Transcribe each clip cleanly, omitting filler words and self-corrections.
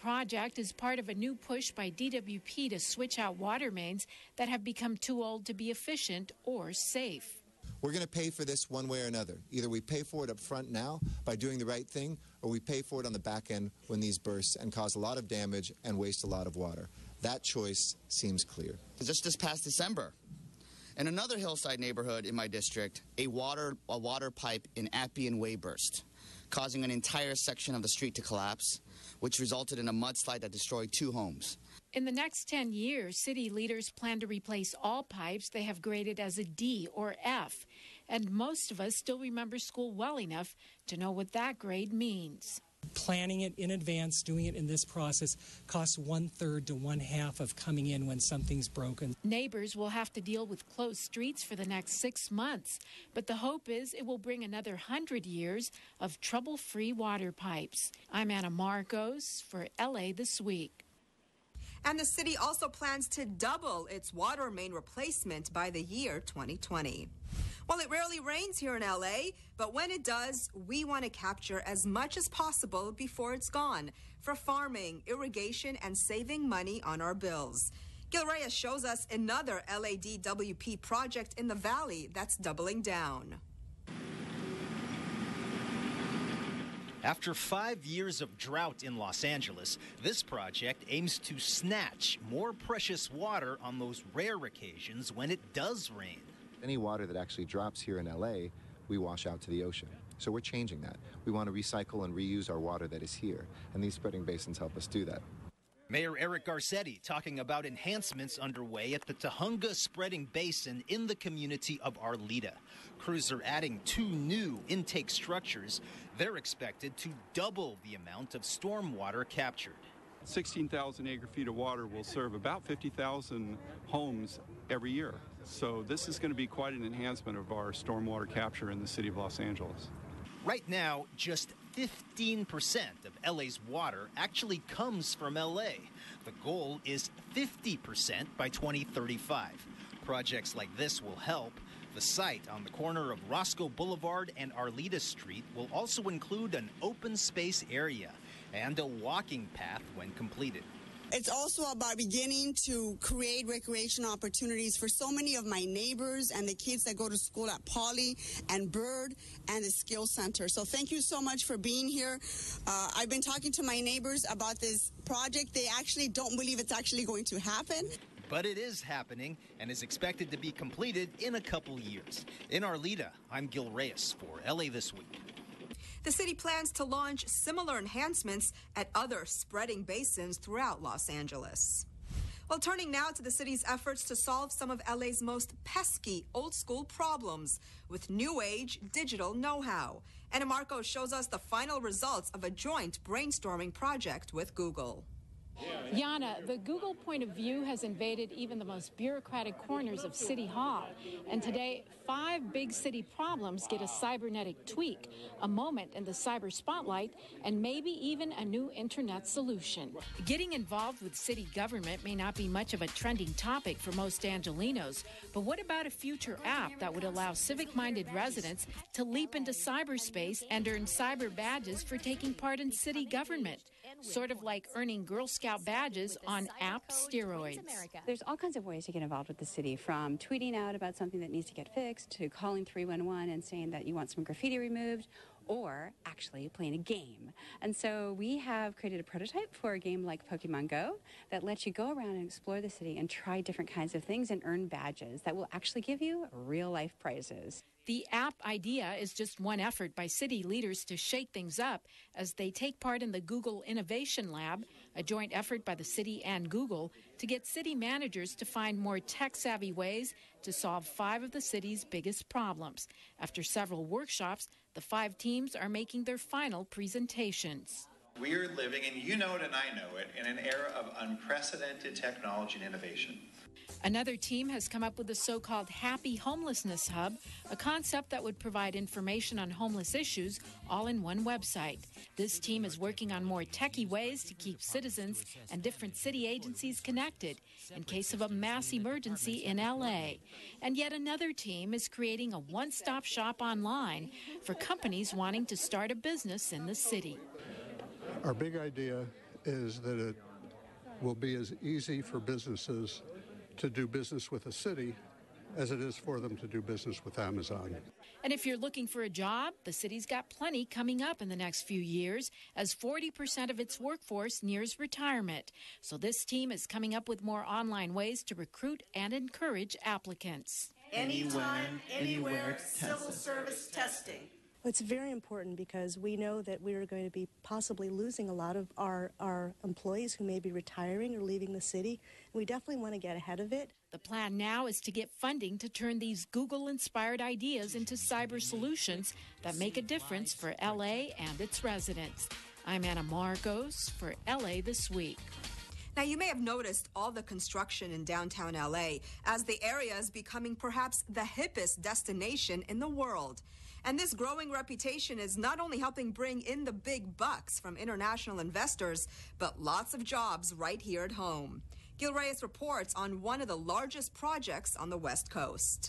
project is part of a new push by DWP to switch out water mains that have become too old to be efficient or safe. We're going to pay for this one way or another. Either we pay for it up front now by doing the right thing, or we pay for it on the back end when these burst and cause a lot of damage and waste a lot of water. That choice seems clear. Just this past December, in another hillside neighborhood in my district, a water pipe in Appian Way burst, causing an entire section of the street to collapse, which resulted in a mudslide that destroyed 2 homes. In the next 10 years, city leaders plan to replace all pipes they have graded as a D or F. And most of us still remember school well enough to know what that grade means. Planning it in advance, doing it in this process, costs 1/3 to 1/2 of coming in when something's broken. Neighbors will have to deal with closed streets for the next 6 months, but the hope is it will bring another 100 years of trouble-free water pipes. I'm Anna Marcos for LA This Week. And the city also plans to double its water main replacement by the year 2020. Well, it rarely rains here in LA, but when it does, we want to capture as much as possible before it's gone for farming, irrigation, and saving money on our bills. Gil Reyes shows us another LADWP project in the valley that's doubling down. After 5 years of drought in Los Angeles, this project aims to snatch more precious water on those rare occasions when it does rain. Any water that actually drops here in LA, we wash out to the ocean. So we're changing that. We want to recycle and reuse our water that is here, and these spreading basins help us do that. Mayor Eric Garcetti talking about enhancements underway at the Tujunga Spreading Basin in the community of Arleta. Crews are adding 2 new intake structures. They're expected to double the amount of stormwater captured. 16,000 acre-feet of water will serve about 50,000 homes every year. So this is going to be quite an enhancement of our stormwater capture in the city of Los Angeles. Right now, just 15% of LA's water actually comes from LA. The goal is 50% by 2035. Projects like this will help. The site on the corner of Roscoe Boulevard and Arleta Street will also include an open space area and a walking path when completed. It's also about beginning to create recreation opportunities for so many of my neighbors and the kids that go to school at Poly and Bird and the Skill Center. So thank you so much for being here. I've been talking to my neighbors about this project. They actually don't believe it's actually going to happen. But it is happening and is expected to be completed in a couple years. In Arleta, I'm Gil Reyes for LA This Week. The city plans to launch similar enhancements at other spreading basins throughout Los Angeles. Well, turning now to the city's efforts to solve some of LA's most pesky old-school problems with new age digital know-how. Anna Marcos shows us the final results of a joint brainstorming project with Google. Yana, the Google point of view has invaded even the most bureaucratic corners of City Hall. And today, 5 big city problems get a cybernetic tweak, a moment in the cyber spotlight, and maybe even a new internet solution. Getting involved with city government may not be much of a trending topic for most Angelenos, but what about a future app that would allow civic-minded residents to leap into cyberspace and earn cyber badges for taking part in city government? Sort of like earning Girl Scout badges on app steroids. There's all kinds of ways to get involved with the city, from tweeting out about something that needs to get fixed to calling 311 and saying that you want some graffiti removed, or actually playing a game. And so we have created a prototype for a game like Pokemon Go that lets you go around and explore the city and try different kinds of things and earn badges that will actually give you real-life prizes. The app idea is just one effort by city leaders to shake things up as they take part in the Google Innovation Lab, a joint effort by the city and Google to get city managers to find more tech-savvy ways to solve 5 of the city's biggest problems. After several workshops, the 5 teams are making their final presentations. We are living, and you know it and I know it, in an era of unprecedented technology and innovation. Another team has come up with the so-called Happy Homelessness Hub, a concept that would provide information on homeless issues all in one website. This team is working on more techie ways to keep citizens and different city agencies connected in case of a mass emergency in LA. And yet another team is creating a one-stop shop online for companies wanting to start a business in the city. Our big idea is that it will be as easy for businesses to do business with a city as it is for them to do business with Amazon. And if you're looking for a job, the city's got plenty coming up in the next few years as 40% of its workforce nears retirement. So this team is coming up with more online ways to recruit and encourage applicants. Anytime, anywhere, civil service testing. It's very important because we know that we're going to be possibly losing a lot of our employees who may be retiring or leaving the city. We definitely want to get ahead of it. The plan now is to get funding to turn these Google-inspired ideas into cyber solutions that make a difference for LA and its residents. I'm Anna Marcos for LA This Week. Now, you may have noticed all the construction in downtown LA as the area is becoming perhaps the hippest destination in the world. And this growing reputation is not only helping bring in the big bucks from international investors, but lots of jobs right here at home. Gil Reyes reports on one of the largest projects on the West Coast.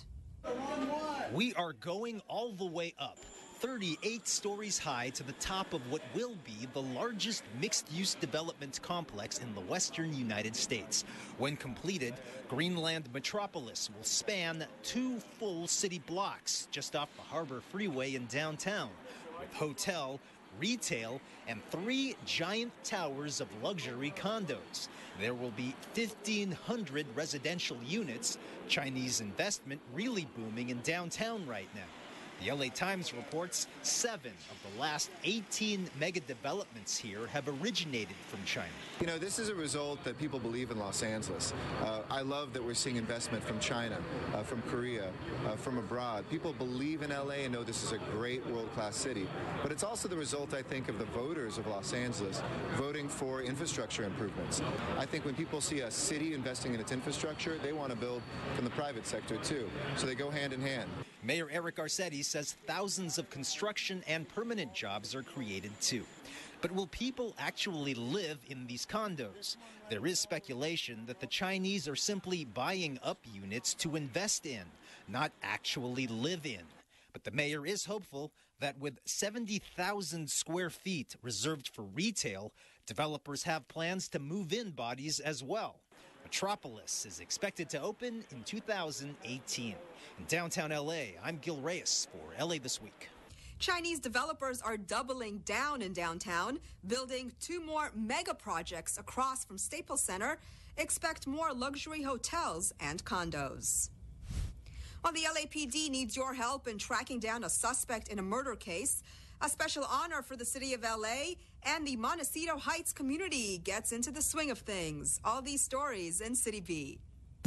We are going all the way up, 38 stories high, to the top of what will be the largest mixed-use development complex in the western United States. When completed, Greenland Metropolis will span 2 full city blocks just off the Harbor Freeway in downtown, with hotel, retail, and 3 giant towers of luxury condos. There will be 1,500 residential units. Chinese investment really booming in downtown right now. The LA Times reports 7 of the last 18 mega developments here have originated from China. You know, this is a result that people believe in Los Angeles. I love that we're seeing investment from China, from Korea, from abroad. People believe in LA and know this is a great world-class city. But it's also the result, I think, of the voters of Los Angeles voting for infrastructure improvements. I think when people see a city investing in its infrastructure, they want to build from the private sector too. So they go hand in hand. Mayor Eric Garcetti says thousands of construction and permanent jobs are created too. But will people actually live in these condos? There is speculation that the Chinese are simply buying up units to invest in, not actually live in. But the mayor is hopeful that with 70,000 square feet reserved for retail, developers have plans to move in bodies as well. Metropolis is expected to open in 2018. In downtown LA, I'm Gil Reyes for LA This Week. Chinese developers are doubling down in downtown, building 2 more mega projects across from Staples Center. Expect more luxury hotels and condos. Well, the LAPD needs your help in tracking down a suspect in a murder case. A special honor for the city of LA and the Montecito Heights community gets into the swing of things. All these stories in City B.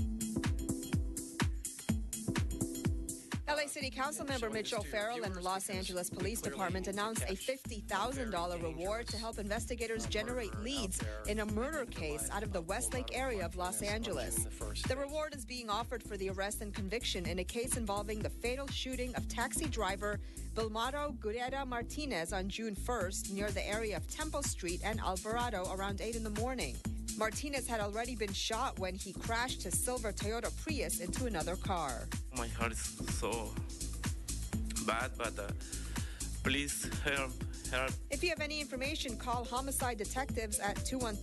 LA City Council member Mitch O'Farrell and the Los Angeles Police Department announced a $50,000 reward to help investigators generate leads in a murder case out of the Westlake area of Los Angeles. The reward is being offered for the arrest and conviction in a case involving the fatal shooting of taxi driver Bilmaro Gurera Martinez on June 1st near the area of Temple Street and Alvarado around 8 in the morning. Martinez had already been shot when he crashed his silver Toyota Prius into another car. My heart is so bad, but please help. If you have any information, call homicide detectives at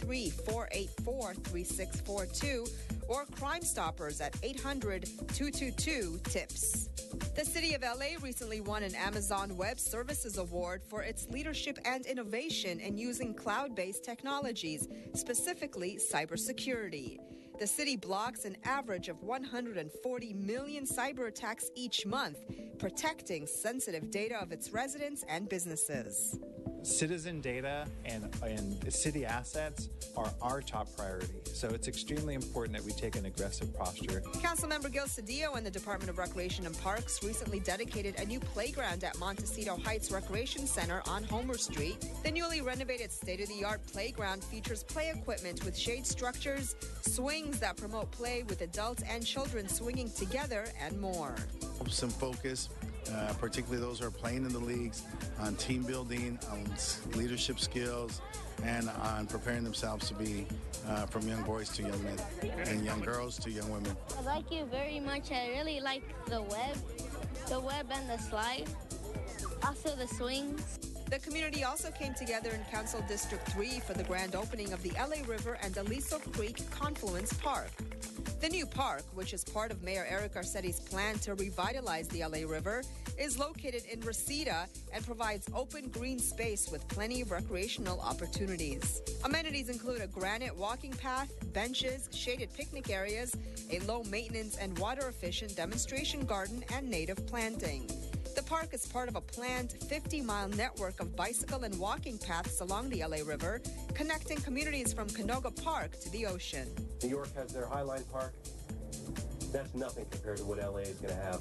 213-484-3642 or Crime Stoppers at 800-222-TIPS. The City of LA recently won an Amazon Web Services Award for its leadership and innovation in using cloud-based technologies, specifically cybersecurity. The city blocks an average of 140 million cyber attacks each month, protecting sensitive data of its residents and businesses. Citizen data and city assets are our top priority, so it's extremely important that we take an aggressive posture. Councilmember Gil Cedillo and the Department of Recreation and Parks recently dedicated a new playground at Montecito Heights Recreation Center on Homer Street. The newly renovated state-of-the-art playground features play equipment with shade structures, swings that promote play with adults and children swinging together, and more. Some focus, particularly those who are playing in the leagues, on team building, on leadership skills, and on preparing themselves to be from young boys to young men and young girls to young women. I like you very much. I really like the web and the slide, also the swings. The community also came together in Council District 3 for the grand opening of the LA River and Aliso Creek Confluence Park. The new park, which is part of Mayor Eric Garcetti's plan to revitalize the LA River, is located in Reseda and provides open green space with plenty of recreational opportunities. Amenities include a granite walking path, benches, shaded picnic areas, a low-maintenance and water-efficient demonstration garden, and native planting. The park is part of a planned 50-mile network of bicycle and walking paths along the LA River, connecting communities from Canoga Park to the ocean. New York has their Highline Park. That's nothing compared to what LA is going to have.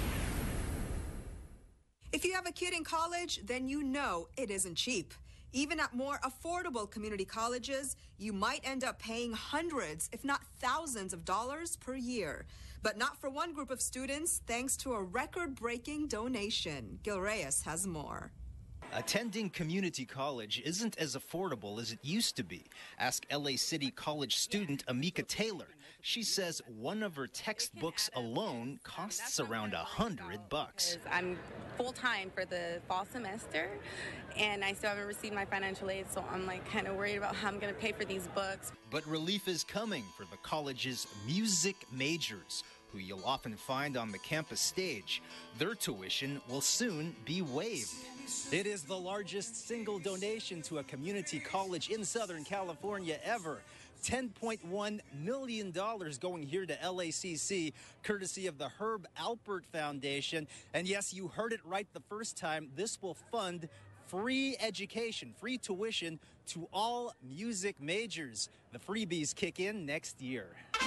If you have a kid in college, then you know it isn't cheap. Even at more affordable community colleges, you might end up paying hundreds, if not thousands of dollars per year. But not for one group of students, thanks to a record-breaking donation. Gil Reyes has more. Attending community college isn't as affordable as it used to be. Ask LA City College student Amika Taylor. She says one of her textbooks alone costs around $100. I'm full-time for the fall semester, and I still haven't received my financial aid, so I'm kind of worried about how I'm going to pay for these books. But relief is coming for the college's music majors, who you'll often find on the campus stage. Their tuition will soon be waived. It is the largest single donation to a community college in Southern California ever. $10.1 million going here to LACC, courtesy of the Herb Alpert Foundation. And yes, you heard it right the first time. This will fund free education, free tuition to all music majors. The freebies kick in next year.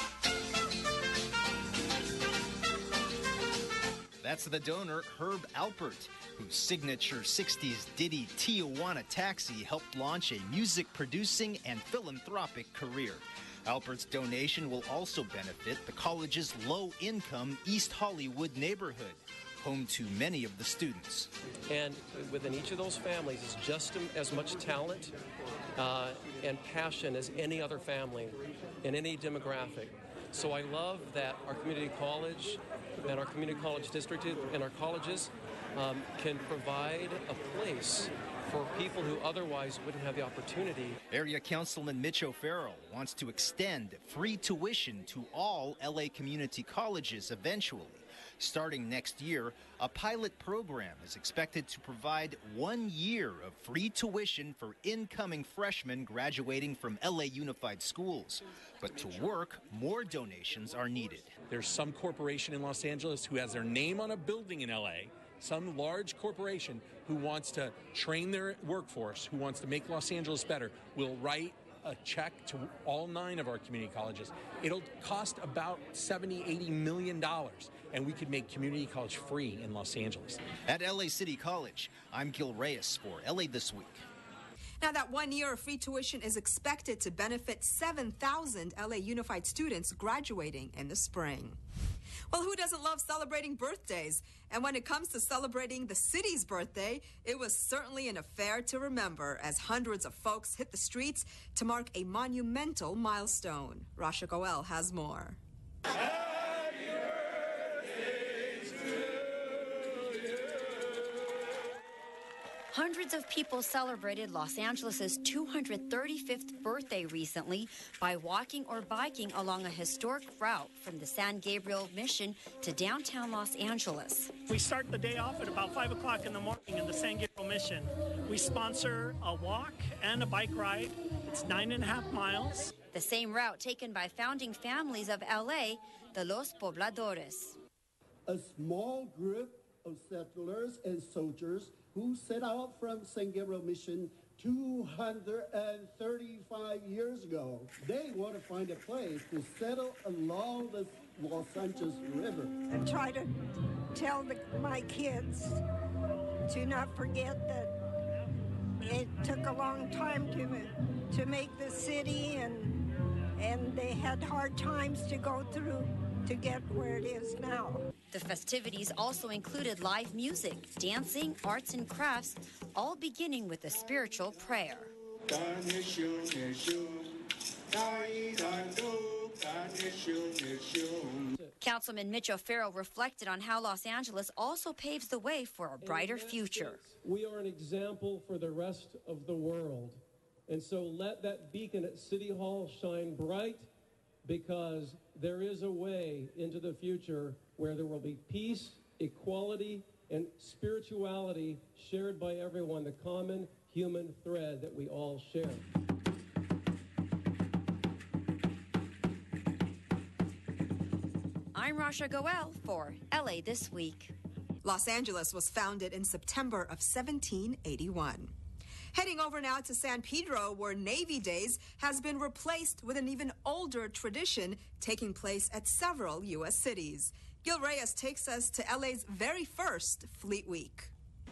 That's the donor, Herb Alpert, whose signature 60s ditty Tijuana Taxi helped launch a music-producing and philanthropic career. Alpert's donation will also benefit the college's low-income East Hollywood neighborhood, home to many of the students. And within each of those families is just as much talent and passion as any other family in any demographic. So I love that our community college and our community college district and our colleges can provide a place for people who otherwise wouldn't have the opportunity. Area Councilman Mitch O'Farrell wants to extend free tuition to all LA community colleges eventually. Starting next year, a pilot program is expected to provide 1 year of free tuition for incoming freshmen graduating from LA Unified Schools. But to work, more donations are needed. There's some corporation in Los Angeles who has their name on a building in LA, some large corporation who wants to train their workforce, who wants to make Los Angeles better, will write a check to all 9 of our community colleges. It'll cost about $70–80 million, and we could make community college free in Los Angeles. At LA City College, I'm Gil Reyes for LA This Week. Now, that 1 year of free tuition is expected to benefit 7,000 LA Unified students graduating in the spring. Well, who doesn't love celebrating birthdays? And when it comes to celebrating the city's birthday, it was certainly an affair to remember as hundreds of folks hit the streets to mark a monumental milestone. Rasha Goel has more. Hundreds of people celebrated Los Angeles' 235th birthday recently by walking or biking along a historic route from the San Gabriel Mission to downtown Los Angeles. We start the day off at about 5 o'clock in the morning in the San Gabriel Mission. We sponsor a walk and a bike ride. It's 9.5 miles. The same route taken by founding families of LA, the Los Pobladores. A small group of settlers and soldiers who set out from San Gabriel Mission 235 years ago. They want to find a place to settle along the Los Angeles River. And try to tell my kids to not forget that it took a long time to make the city, and they had hard times to go through to get where it is now. The festivities also included live music, dancing, arts and crafts, all beginning with a spiritual prayer. Councilman Mitch O'Farrell reflected on how Los Angeles also paves the way for a brighter future. We are an example for the rest of the world. And so let that beacon at City Hall shine bright, because there is a way into the future where there will be peace, equality, and spirituality shared by everyone, the common human thread that we all share. I'm Rasha Goel for LA This Week. Los Angeles was founded in September of 1781. Heading over now to San Pedro, where Navy Days has been replaced with an even older tradition taking place at several U.S. cities. Gil Reyes takes us to LA's very first Fleet Week.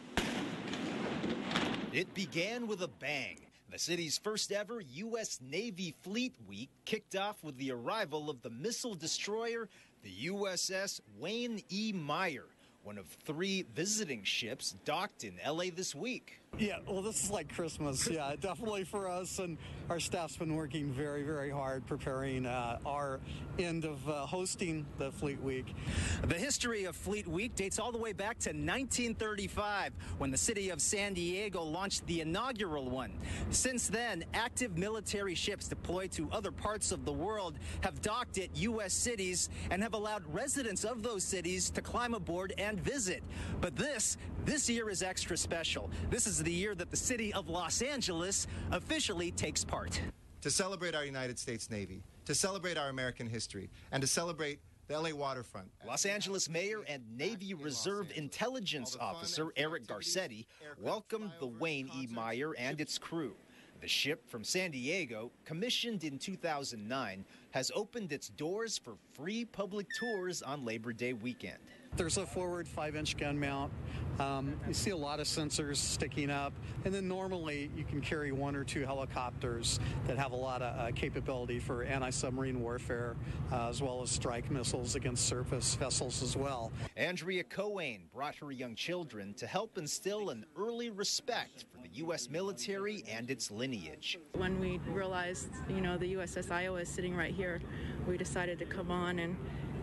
It began with a bang. The city's first ever U.S. Navy Fleet Week kicked off with the arrival of the missile destroyer, the USS Wayne E. Meyer, one of 3 visiting ships docked in L.A. this week. Yeah, well, this is like Christmas. Yeah, definitely for us, and our staff's been working very, very hard preparing our end of hosting the Fleet Week. The history of Fleet Week dates all the way back to 1935, when the city of San Diego launched the inaugural one. Since then, active military ships deployed to other parts of the world have docked at U.S. cities and have allowed residents of those cities to climb aboard and visit. But this year is extra special. This is the year that the city of Los Angeles officially takes part. To celebrate our United States Navy, to celebrate our American history, and to celebrate the LA waterfront. Los Angeles Mayor and Navy Reserve Intelligence Officer Eric Garcetti welcomed the Wayne E. Meyer and its crew. The ship from San Diego, commissioned in 2009, has opened its doors for free public tours on Labor Day weekend. There's a forward 5-inch gun mount. You see a lot of sensors sticking up, and then normally you can carry 1 or 2 helicopters that have a lot of capability for anti-submarine warfare, as well as strike missiles against surface vessels as well. Andrea Cohen brought her young children to help instill an early respect for the U.S. military and its lineage. When we realized, the USS Iowa is sitting right here, we decided to come on and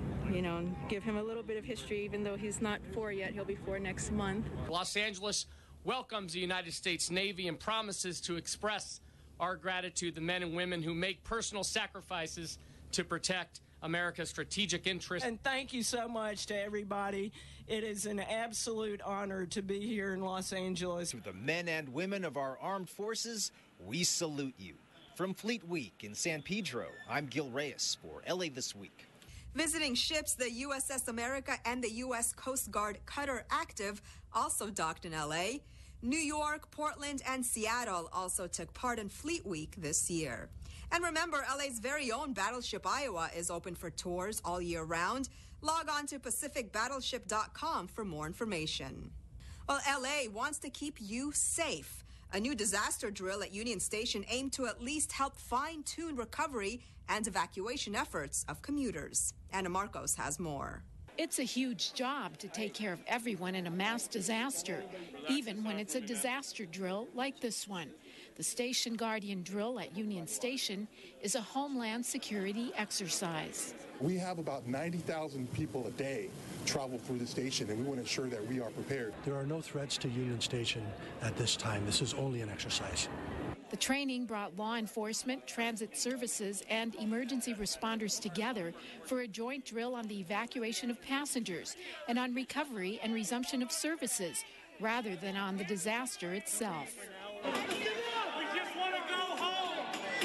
give him a little bit of history. Even though he's not 4 yet, he'll be 4 next month. Los Angeles welcomes the United States Navy and promises to express our gratitude to the men and women who make personal sacrifices to protect America's strategic interests. And thank you so much to everybody. It is an absolute honor to be here in Los Angeles. To the men and women of our armed forces, we salute you. From Fleet Week in San Pedro, I'm Gil Reyes for LA This Week. Visiting ships, the USS America and the U.S. Coast Guard Cutter Active also docked in L.A. New York, Portland, and Seattle also took part in Fleet Week this year. And remember, L.A.'s very own Battleship Iowa is open for tours all year round. Log on to pacificbattleship.com for more information. Well, L.A. wants to keep you safe. A new disaster drill at Union Station aimed to at least help fine-tune recovery and evacuation efforts of commuters. Anna Marcos has more. It's a huge job to take care of everyone in a mass disaster, even when it's a disaster drill like this one. The Station Guardian drill at Union Station is a homeland security exercise. We have about 90,000 people a day travel through the station, and we want to ensure that we are prepared. There are no threats to Union Station at this time. This is only an exercise. The training brought law enforcement, transit services, and emergency responders together for a joint drill on the evacuation of passengers and on recovery and resumption of services, rather than on the disaster itself. We just want to go home.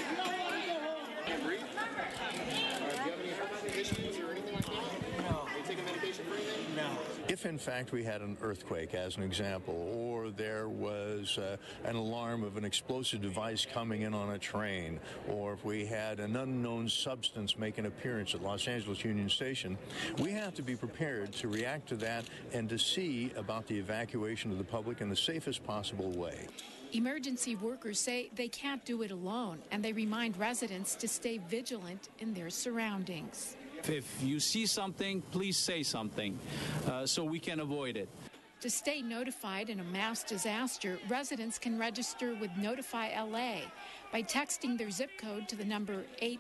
Can you breathe? Do you have any heart issues or anything like that? No. Are you taking medication for anything? No. If, in fact, we had an earthquake, as an example, or there was an alarm of an explosive device coming in on a train, or if we had an unknown substance make an appearance at Los Angeles Union Station, we have to be prepared to react to that and to see about the evacuation of the public in the safest possible way. Emergency workers say they can't do it alone, and they remind residents to stay vigilant in their surroundings. If you see something, please say something so we can avoid it. To stay notified in a mass disaster, residents can register with Notify LA by texting their zip code to the number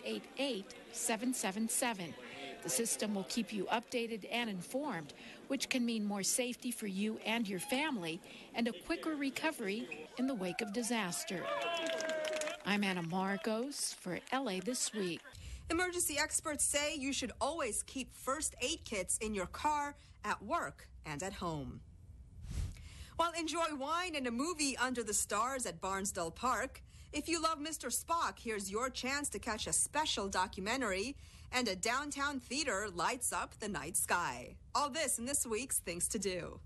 888-777. The system will keep you updated and informed, which can mean more safety for you and your family and a quicker recovery in the wake of disaster. I'm Anna Marcos for LA This Week. Emergency experts say you should always keep first aid kits in your car, at work, and at home. Well, enjoy wine and a movie under the stars at Barnsdall Park. If you love Mr. Spock, here's your chance to catch a special documentary, and a downtown theater lights up the night sky. All this in this week's Things to Do.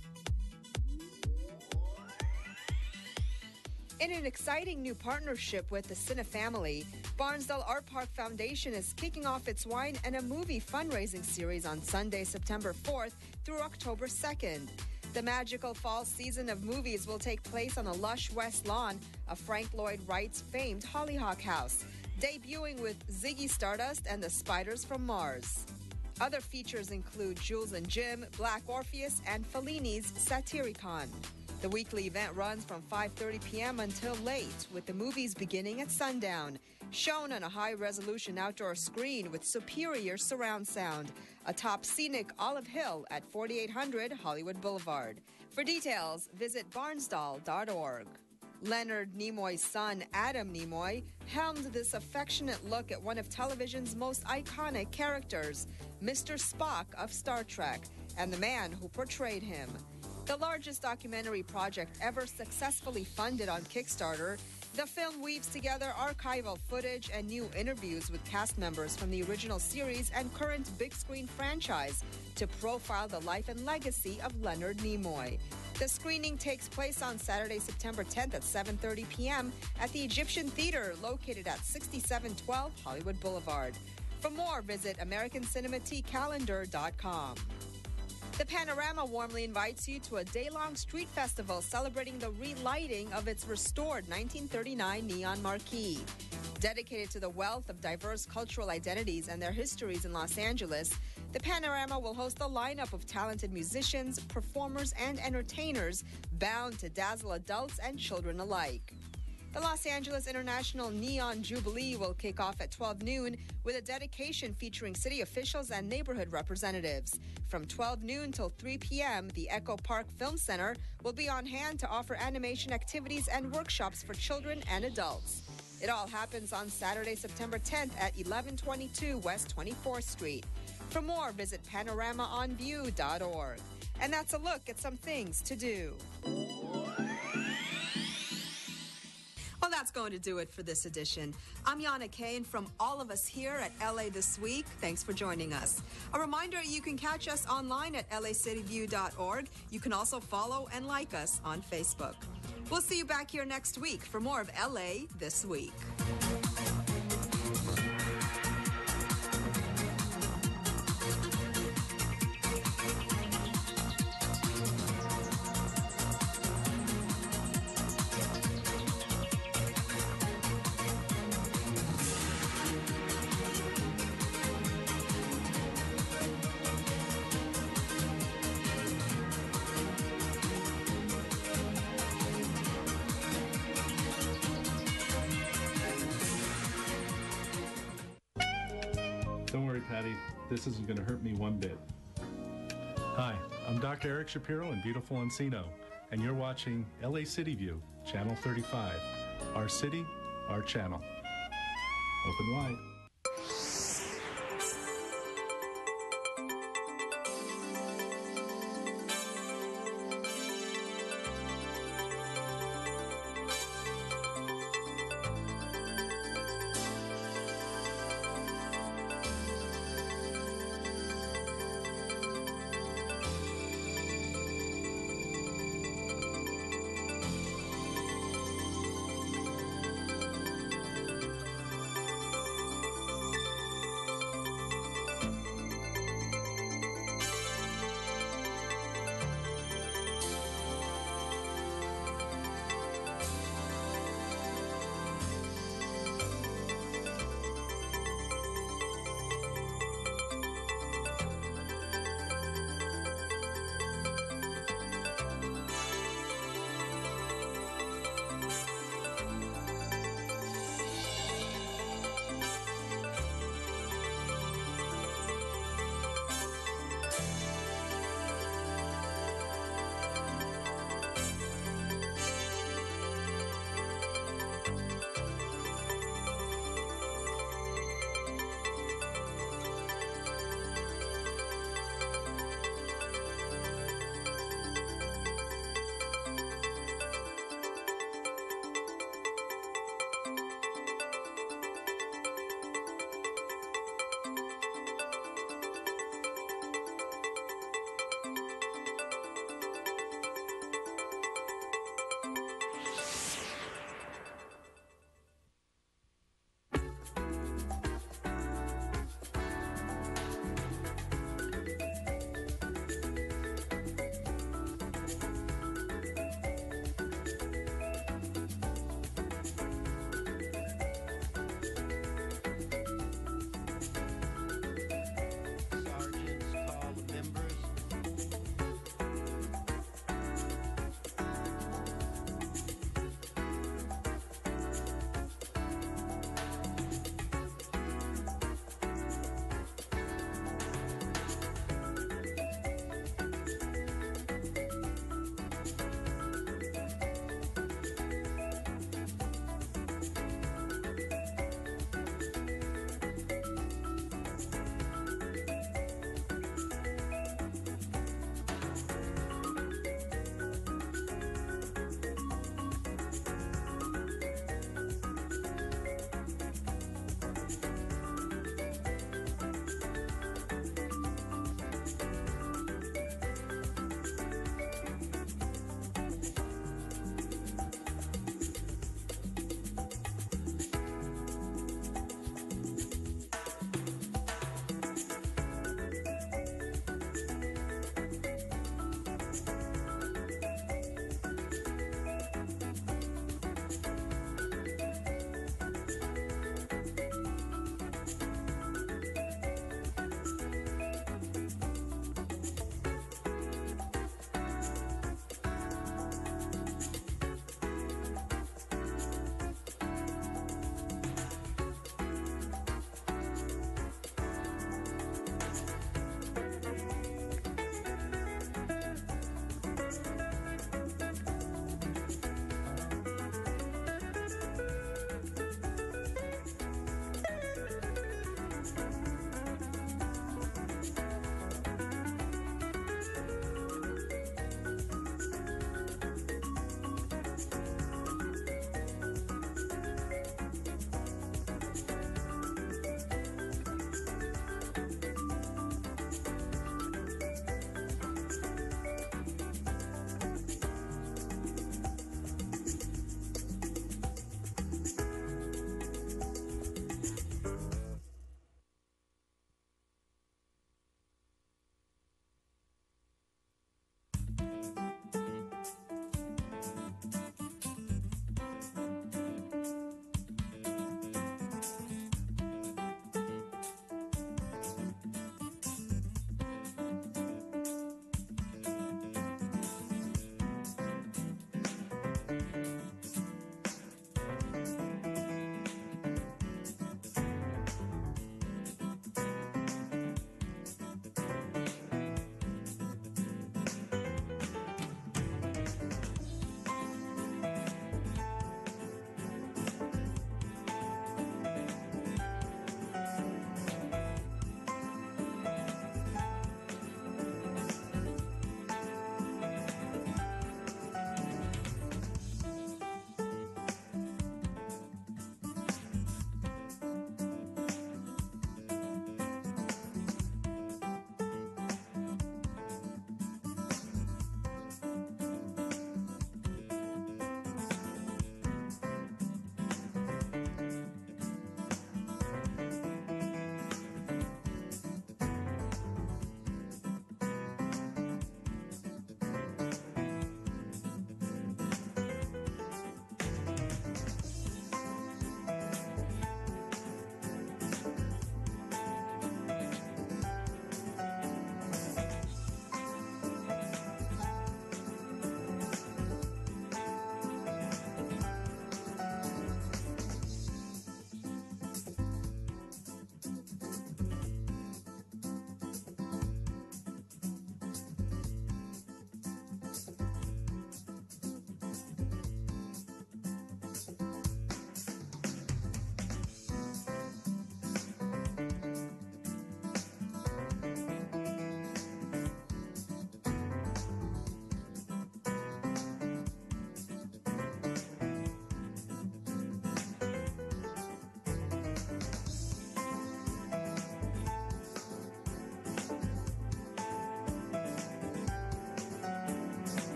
In an exciting new partnership with the Cine family, Barnsdall Art Park Foundation is kicking off its wine and a movie fundraising series on Sunday, September 4th through October 2nd. The magical fall season of movies will take place on the lush West Lawn of Frank Lloyd Wright's famed Hollyhock House, debuting with Ziggy Stardust and the Spiders from Mars. Other features include Jules and Jim, Black Orpheus, and Fellini's Satyricon. The weekly event runs from 5:30 p.m. until late, with the movies beginning at sundown, shown on a high-resolution outdoor screen with superior surround sound, atop scenic Olive Hill at 4800 Hollywood Boulevard. For details, visit barnsdall.org. Leonard Nimoy's son, Adam Nimoy, helmed this affectionate look at one of television's most iconic characters, Mr. Spock of Star Trek, and the man who portrayed him. The largest documentary project ever successfully funded on Kickstarter, the film weaves together archival footage and new interviews with cast members from the original series and current big-screen franchise to profile the life and legacy of Leonard Nimoy. The screening takes place on Saturday, September 10th at 7:30 p.m. at the Egyptian Theater, located at 6712 Hollywood Boulevard. For more, visit AmericanCinemateCalendar.com. The Panorama warmly invites you to a day-long street festival celebrating the relighting of its restored 1939 neon marquee. Dedicated to the wealth of diverse cultural identities and their histories in Los Angeles, the Panorama will host a lineup of talented musicians, performers, and entertainers bound to dazzle adults and children alike. The Los Angeles International Neon Jubilee will kick off at 12 noon with a dedication featuring city officials and neighborhood representatives. From 12 noon till 3 p.m., the Echo Park Film Center will be on hand to offer animation activities and workshops for children and adults. It all happens on Saturday, September 10th at 1122 West 24th Street. For more, visit panoramaonview.org. And that's a look at some things to do. Well, that's going to do it for this edition. I'm Yana Kane from all of us here at LA This Week. Thanks for joining us. A reminder, you can catch us online at lacityview.org. You can also follow and like us on Facebook. We'll see you back here next week for more of LA This Week. Don't worry, Patty. This isn't going to hurt me one bit. Hi, I'm Dr. Eric Shapiro in beautiful Encino, and you're watching LA City View, Channel 35. Our city, our channel. Open wide.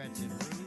Gretchen Root.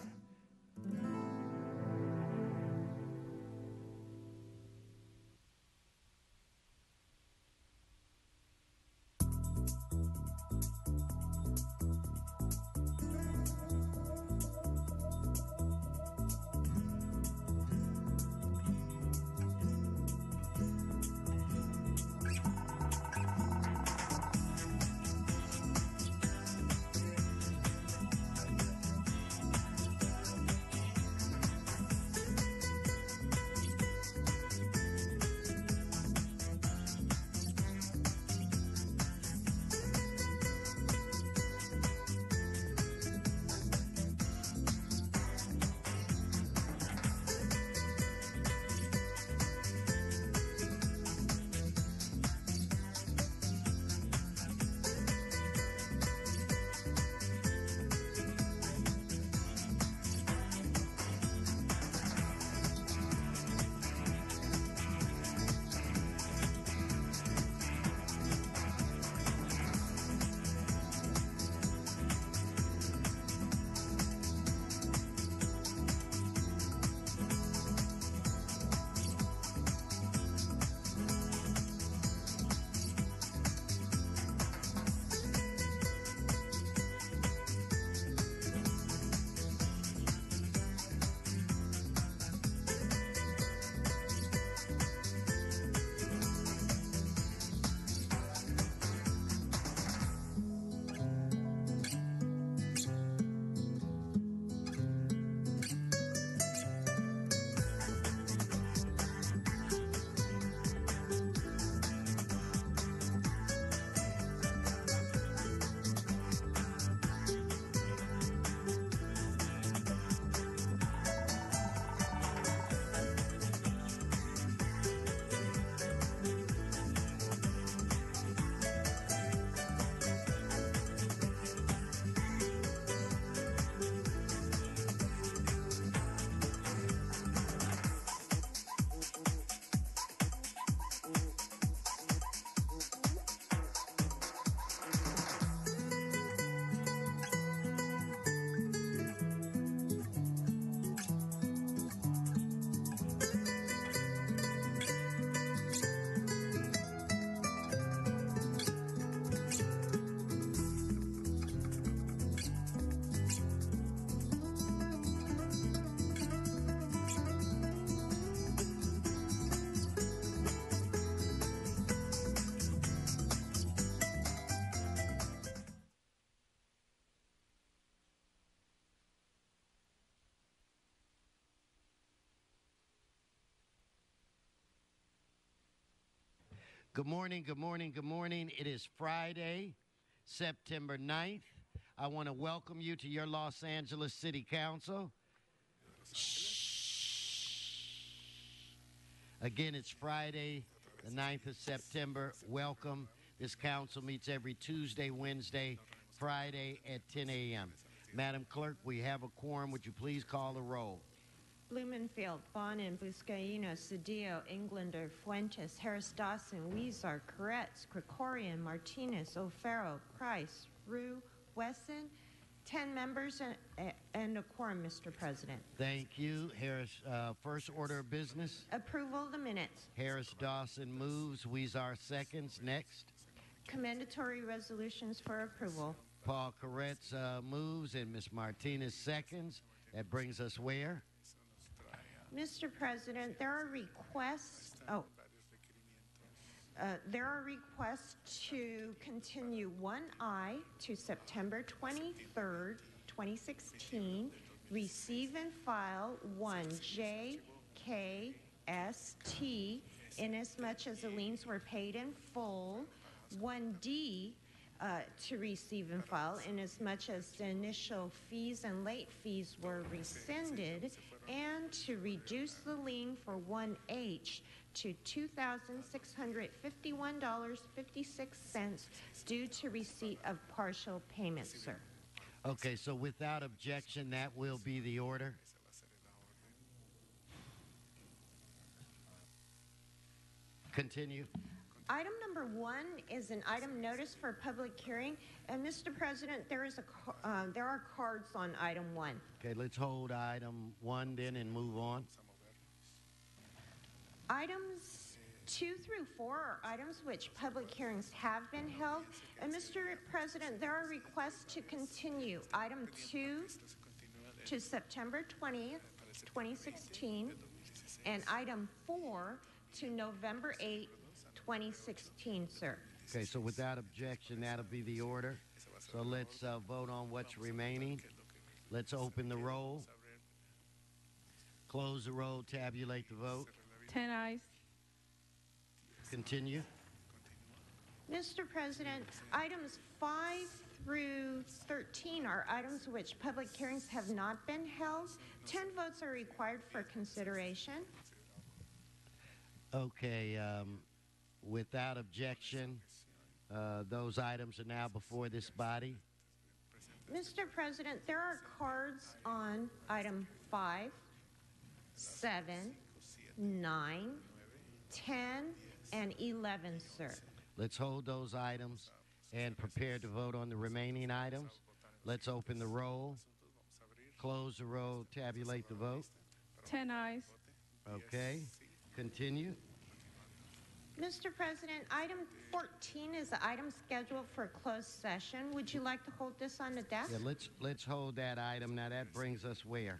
Good morning, good morning, good morning. It is Friday, September 9th. I want to welcome you to your Los Angeles City Council. Again, it's Friday, the 9th of September. Welcome. This council meets every Tuesday, Wednesday, Friday at 10 a.m. Madam Clerk, we have a quorum. Would you please call the roll? Blumenfield, Bonin, Buscaino, Cedillo, Englander, Fuentes, Harris Dawson, Weezer, Koretz, Krikorian, Martinez, O'Farrell, Price, Rue, Wesson. 10 members and a quorum, Mr. President. Thank you. Harris, first order of business. Approval of the minutes. Harris Dawson moves. Weezer seconds. Next. Commendatory resolutions for approval. Paul Koretz moves and Ms. Martinez seconds. That brings us where? Mr. President, there are requests. There are requests to continue 1I to September 23rd, 2016. Receive and file 1JKST inasmuch as the liens were paid in full. 1D to receive and file inasmuch as the initial fees and late fees were rescinded, and to reduce the lien for 1H to $2,651.56 due to receipt of partial payment, sir. Okay, so without objection, that will be the order. Continue. Item number 1 is an item notice for public hearing. And Mr. President, there are cards on item 1. Okay, let's hold item 1 then and move on. Items 2 through 4 are items which public hearings have been held. And Mr. President, there are requests to continue item 2 to September 20th, 2016, and item 4 to November 8th, 2016, sir. Okay, so without objection, that'll be the order. So let's vote on what's remaining. Let's open the roll, close the roll, tabulate the vote. 10 ayes. Continue. Mr. President, items 5 through 13 are items which public hearings have not been held. 10 votes are required for consideration. Okay, without objection, those items are now before this body. Mr. President, there are cards on item 5, 7, 9, 10, and 11, sir. Let's hold those items and prepare to vote on the remaining items. Let's open the roll, close the roll, tabulate the vote. 10 ayes. Okay, continue. Mr. President, item 14 is the item scheduled for closed session. Would you like to hold this on the desk? Yeah, let's hold that item. Now that brings us where?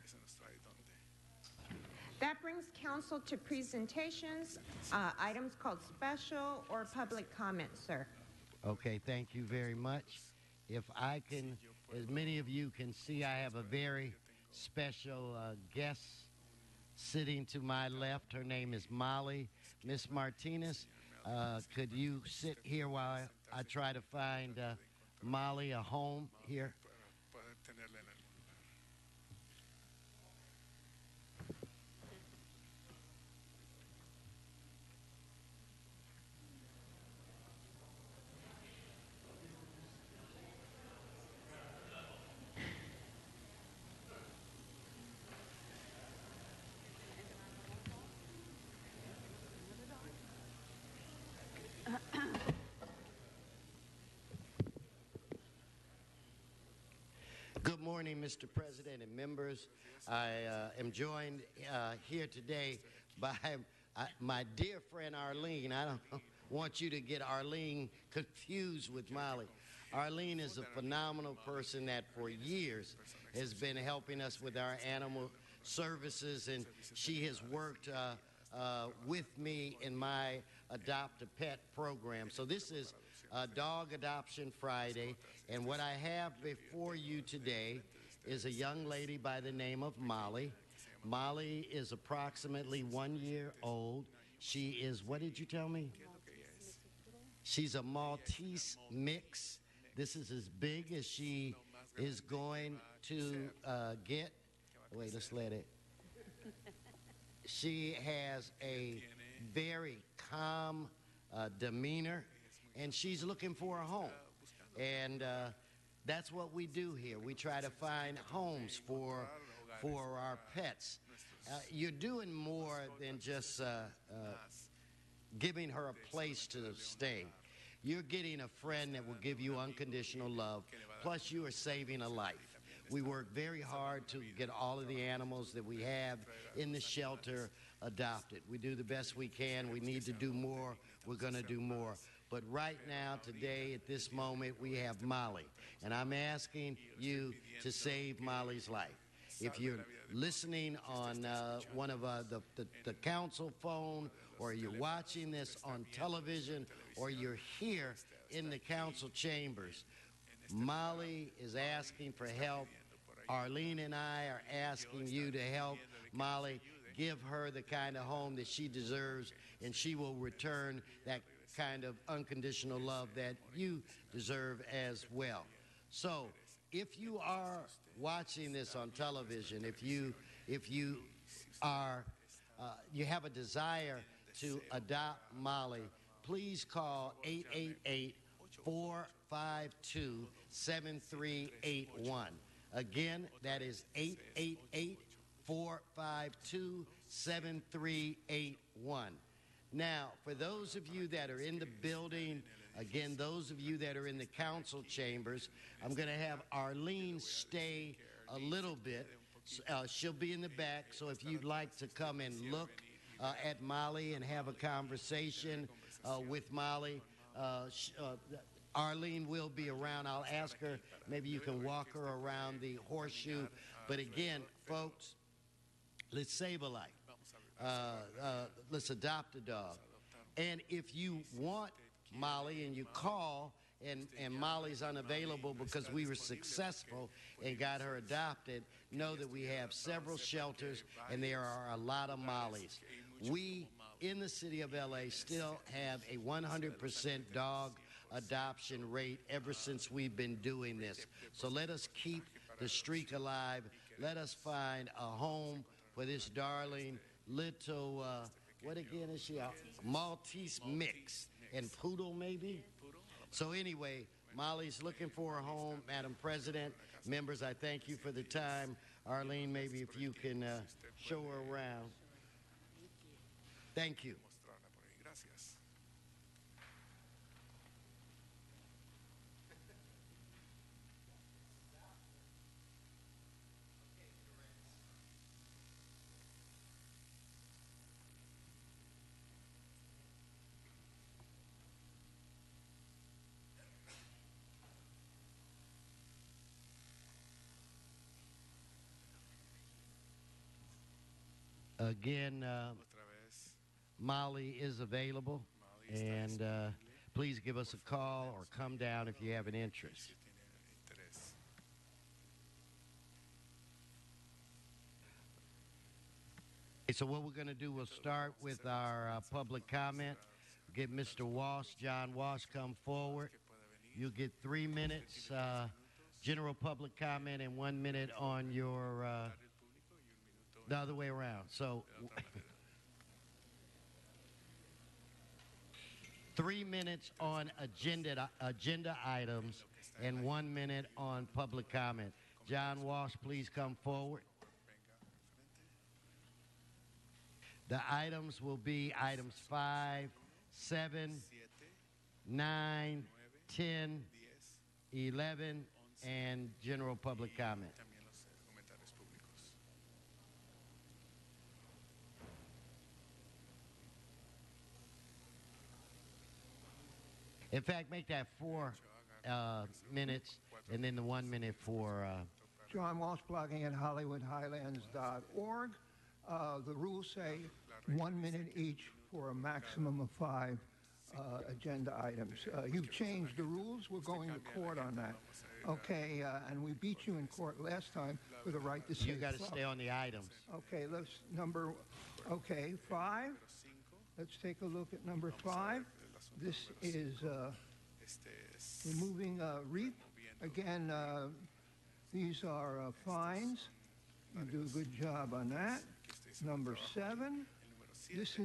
That brings council to presentations, items called special or public comment, sir. Okay, thank you very much. If I can, as many of you can see, I have a very special guest sitting to my left. Her name is Molly. Miss Martinez, could you sit here while I try to find Molly a home here? Good morning, Mr. President and members. I am joined here today by my dear friend Arlene. I don't want you to get Arlene confused with Molly. Arlene is a phenomenal person that for years has been helping us with our animal services, and she has worked with me in my Adopt a Pet program. So this is Dog Adoption Friday, and what I have before you today is a young lady by the name of Molly. Molly is approximately 1 year old. She is, what did you tell me? She's a Maltese mix. This is as big as she is going to get. Wait, let's let it. She has a very calm demeanor, and she's looking for a home. And that's what we do here. We try to find homes for our pets. You're doing more than just giving her a place to stay. You're getting a friend that will give you unconditional love, plus you are saving a life. We work very hard to get all of the animals that we have in the shelter adopted. We do the best we can. We need to do more. We're going to do more. But right now, today, at this moment, we have Molly. And I'm asking you to save Molly's life. If you're listening on one of the council phone, or you're watching this on television, or you're here in the council chambers, Molly is asking for help. Arlene and I are asking you to help Molly. Give her the kind of home that she deserves, and she will return that kind of unconditional love that you deserve as well. So if you are watching this on television, if you are you have a desire to adopt Molly, please call 888-452-7381. Again, that is 888-452-7381. Now, for those of you that are in the building, again, those of you that are in the council chambers, I'm going to have Arlene stay a little bit. She'll be in the back, so if you'd like to come and look at Molly and have a conversation with Molly, Arlene will be around. I'll ask her, maybe you can walk her around the horseshoe. But again, folks, let's save a life. Let's adopt a dog. And if you want Molly and you call and Molly's unavailable because we were successful and got her adopted, know that we have several shelters and there are a lot of Mollys. We, in the city of LA, still have a 100% dog adoption rate ever since we've been doing this. So let us keep the streak alive. Let us find a home for this darling little, what again is she? A Maltese mix and poodle maybe? So anyway, Molly's looking for a home. Madam President, members, I thank you for the time. Arlene, maybe if you can show her around. Thank you. Again, Molly is available, and please give us a call or come down if you have an interest. Okay, so what we're going to do, we'll start with our public comment. Get Mr. Walsh, John Walsh, come forward. You'll get 3 minutes general public comment and 1 minute on your the other way around. So 3 minutes on agenda items and 1 minute on public comment. John Walsh, please come forward. The items will be items 5, 7, 9, 10, 11, and general public comment. In fact, make that 4 minutes and then the 1 minute for... John Walsh, blogging at HollywoodHighlands.org. The rules say 1 minute each for a maximum of 5 agenda items. You've changed the rules. We're going to court on that. Okay, and we beat you in court last time for the right to say. You got to stay on the items. Okay, let's 5. Let's take a look at number 5. This is removing REAP. Again, these are fines. You do a good job on that. Number 7. This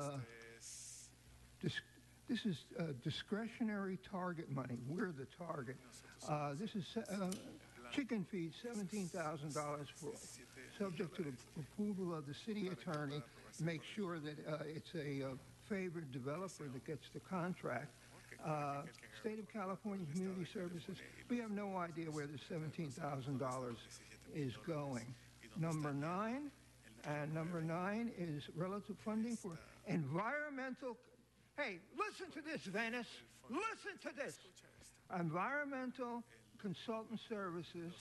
is discretionary target money. We're the target. This is chicken feed, $17,000 for, subject to the approval of the city attorney. Make sure that it's a favored developer that gets the contract. State of California Community Services, we have no idea where the $17,000 is going. Number 9, and number 9 is relative funding for environmental. Hey, listen to this, Venice. Listen to this. Environmental consultant services,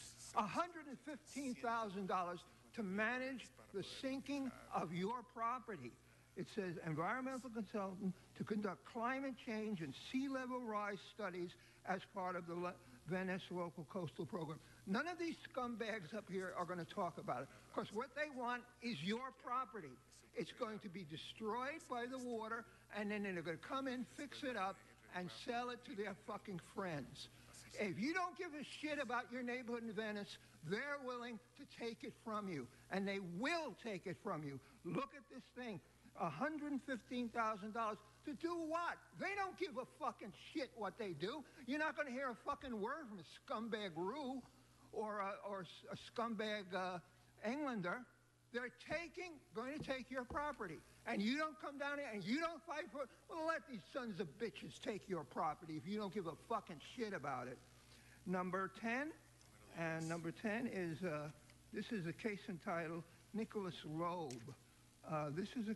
$115,000 to manage the sinking of your property. It says environmental consultant to conduct climate change and sea level rise studies as part of the Venice Local Coastal Program. None of these scumbags up here are going to talk about it. Of course, what they want is your property. It's going to be destroyed by the water, and then they're going to come in, fix it up, and sell it to their fucking friends. If you don't give a shit about your neighborhood in Venice, they're willing to take it from you, and they will take it from you. Look at this thing. $115,000 to do what? They don't give a fucking shit what they do. You're not going to hear a fucking word from a scumbag Rue or a scumbag Englander. They're going to take your property. And you don't come down here and you don't fight for it. Well, let these sons of bitches take your property if you don't give a fucking shit about it. Number 10, and number 10 is, this is a case entitled Nicholas Robe. This is a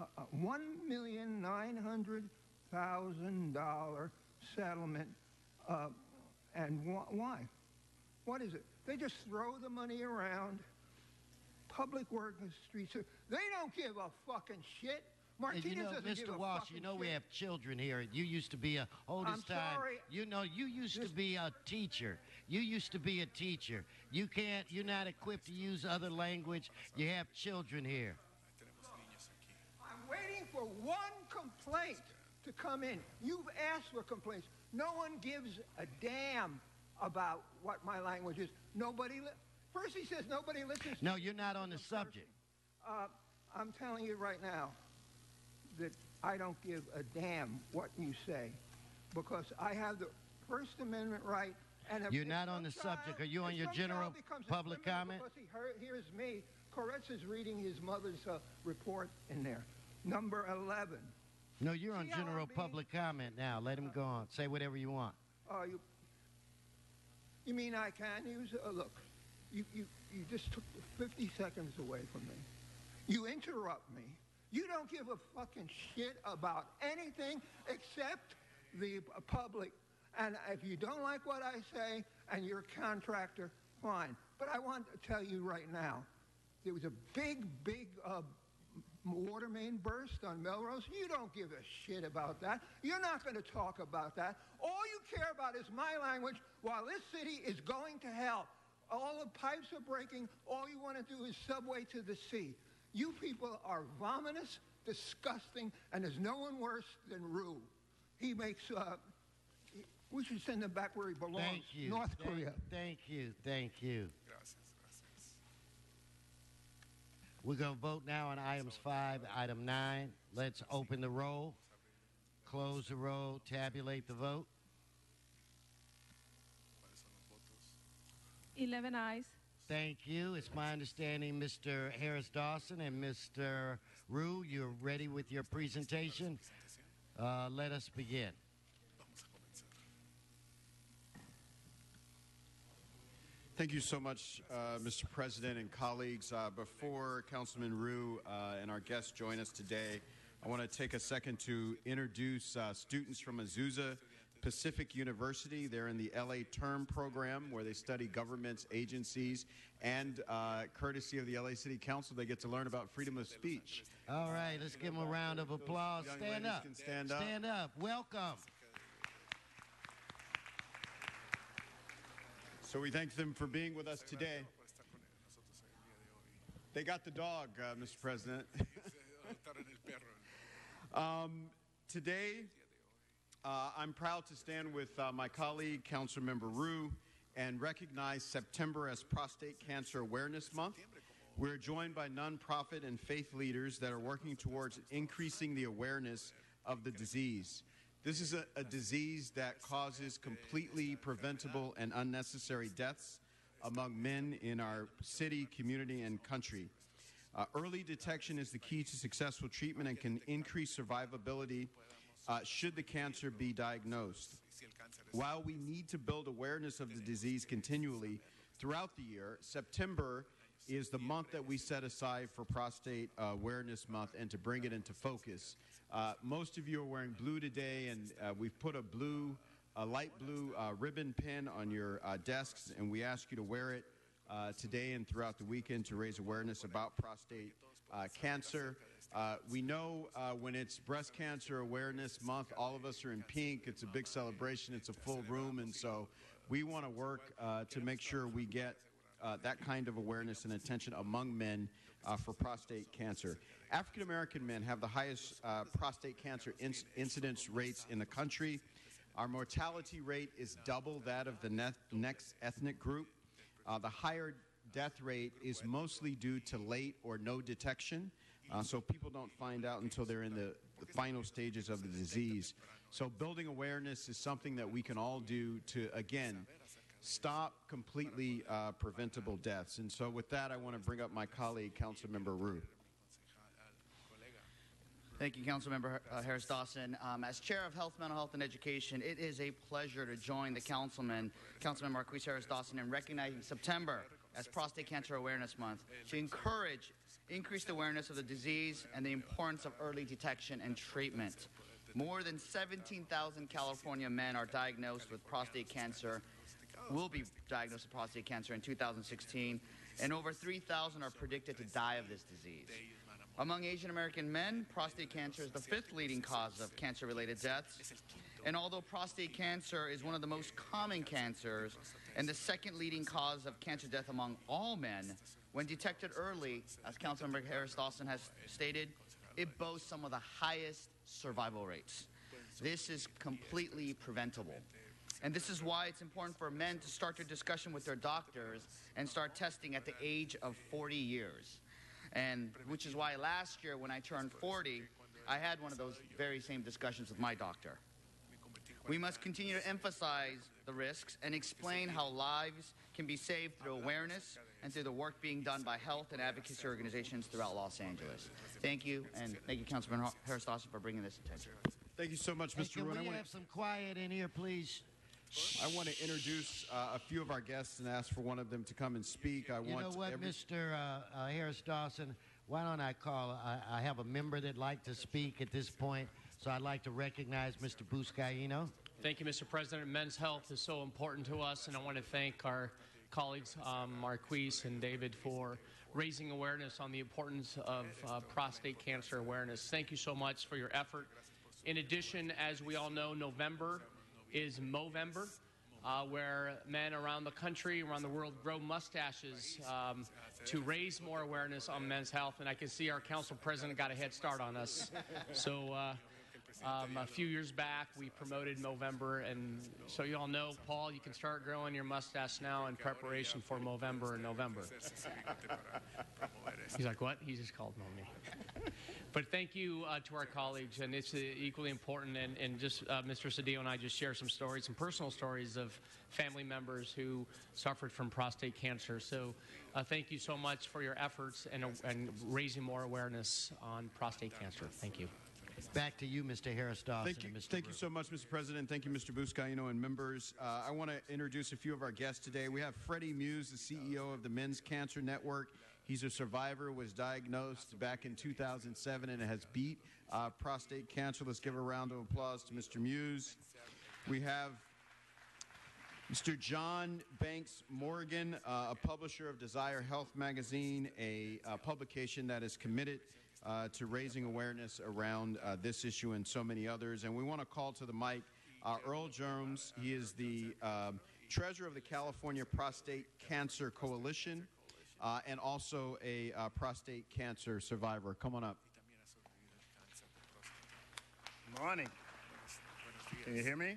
$1,900,000 settlement. And why? What is it? They just throw the money around. Public works streets. They don't give a fucking shit. Martinez doesn't give Mr. a Walsh, fucking you know shit. we have children here. You used to be a oldest I'm time. sorry. You know, you used to be a teacher. You used to be a teacher. You're not equipped to use other language. You have children here. I'm waiting for one complaint to come in. You've asked for complaints. No one gives a damn about what my language is. First he says nobody listens to No, you're not on the subject. I'm telling you right now that I don't give a damn what you say because I have the First Amendment right. And You're not on the subject. Are you on your general public comment? Because he hears me. Koretz is reading his mother's report in there. Number 11. No, you're on general public comment now. Let him go on. Say whatever you want. You mean I can use it? Look, you just took 50 seconds away from me. You interrupt me. You don't give a fucking shit about anything except the public. And if you don't like what I say and you're a contractor, fine. But I want to tell you right now, there was a big water main burst on Melrose. You don't give a shit about that. You're not going to talk about that. All you care about is my language while this city is going to hell. All the pipes are breaking. All you want to do is subway to the sea. You people are vomitous, disgusting, and there's no one worse than Rue. He makes, we should send him back where he belongs, Thank you. North Korea. Thank you. Thank you. We're going to vote now on items 5, item 9. Let's open the roll, close the roll, tabulate the vote. 11 ayes. Thank you. It's my understanding, Mr. Harris Dawson and Mr. Rue, you're ready with your presentation. Let us begin. Thank you so much, Mr. President and colleagues. Before Councilman Rue and our guests join us today, I want to take a second to introduce students from Azusa Pacific University. They're in the LA Term program where they study governments, agencies, and courtesy of the LA City Council, they get to learn about freedom of speech. All right, let's give them a round of applause. Stand up. Stand up. Stand up. Welcome. So we thank them for being with us today. They got the dog, Mr. President. Today, I'm proud to stand with my colleague, Councilmember Rue, and recognize September as Prostate Cancer Awareness Month. We're joined by nonprofit and faith leaders that are working towards increasing the awareness of the disease. This is a disease that causes completely preventable and unnecessary deaths among men in our city, community, and country. Early detection is the key to successful treatment and can increase survivability should the cancer be diagnosed. While we need to build awareness of the disease continually throughout the year, September is the month that we set aside for Prostate Awareness Month and to bring it into focus. Most of you are wearing blue today, and we've put a light blue ribbon pin on your desks, and we ask you to wear it today and throughout the weekend to raise awareness about prostate cancer. We know when it's Breast Cancer Awareness Month, all of us are in pink. It's a big celebration. It's a full room, and so we want to work to make sure we get that kind of awareness and attention among men for prostate cancer. African American men have the highest prostate cancer incidence rates in the country. Our mortality rate is double that of the next ethnic group. The higher death rate is mostly due to late or no detection, so people don't find out until they're in the final stages of the disease. So building awareness is something that we can all do to, again, stop completely preventable deaths. And so with that, I want to bring up my colleague, Councilmember Ryu. Thank you, Councilmember Harris Dawson. As Chair of Health, Mental Health, and Education, it is a pleasure to join the Councilmember Marquise Harris Dawson in recognizing September as Prostate Cancer Awareness Month to encourage increased awareness of the disease and the importance of early detection and treatment. More than 17,000 California men are diagnosed with prostate cancer, will be diagnosed with prostate cancer in 2016, and over 3,000 are predicted to die of this disease. Among Asian American men, prostate cancer is the 5th leading cause of cancer-related deaths. And although prostate cancer is one of the most common cancers and the 2nd leading cause of cancer death among all men, when detected early, as Councilmember Harris Dawson has stated, it boasts some of the highest survival rates. This is completely preventable. And this is why it's important for men to start their discussion with their doctors and start testing at the age of 40 years. And which is why last year when I turned 40, I had one of those very same discussions with my doctor. We must continue to emphasize the risks and explain how lives can be saved through awareness and through the work being done by health and advocacy organizations throughout Los Angeles. Thank you, and thank you, Councilman Harris Dawson, for bringing this attention. Thank you so much, Mr. Ryu. Can we have some quiet in here, please? I want to introduce a few of our guests and ask for one of them to come and speak. You know what, Mr. Harris Dawson, why don't I call, I have a member that'd like to speak at this point, so I'd like to recognize Mr. Buscaino. Thank you, Mr. President. Men's health is so important to us, and I want to thank our colleagues, Marquise and David, for raising awareness on the importance of prostate cancer awareness. Thank you so much for your effort. In addition, as we all know, November is Movember, where men around the country, around the world, grow mustaches to raise more awareness on men's health. And I can see our council president got a head start on us. So a few years back, we promoted Movember. And so you all know, Paul, you can start growing your mustache now in preparation for Movember in November. He's like, what? He just called me. But thank you to our colleagues, and it's equally important. And just Mr. Cedillo and I just share some stories, some personal stories of family members who suffered from prostate cancer. So thank you so much for your efforts and raising more awareness on prostate cancer. Thank you. Back to you, Mr. Harris Dawson. Thank you so much, Mr. President. Thank you, Mr. Buscaino and members. I want to introduce a few of our guests today. We have Freddie Muse, the CEO of the Men's Cancer Network. He's a survivor, was diagnosed back in 2007, and has beat prostate cancer. Let's give a round of applause to Mr. Muse. We have Mr. John Banks Morgan, a publisher of Desire Health Magazine, a publication that is committed to raising awareness around this issue and so many others. And we want to call to the mic Earl Jones. He is the treasurer of the California Prostate Cancer Coalition. And also a prostate cancer survivor. Come on up. Morning. Can you hear me?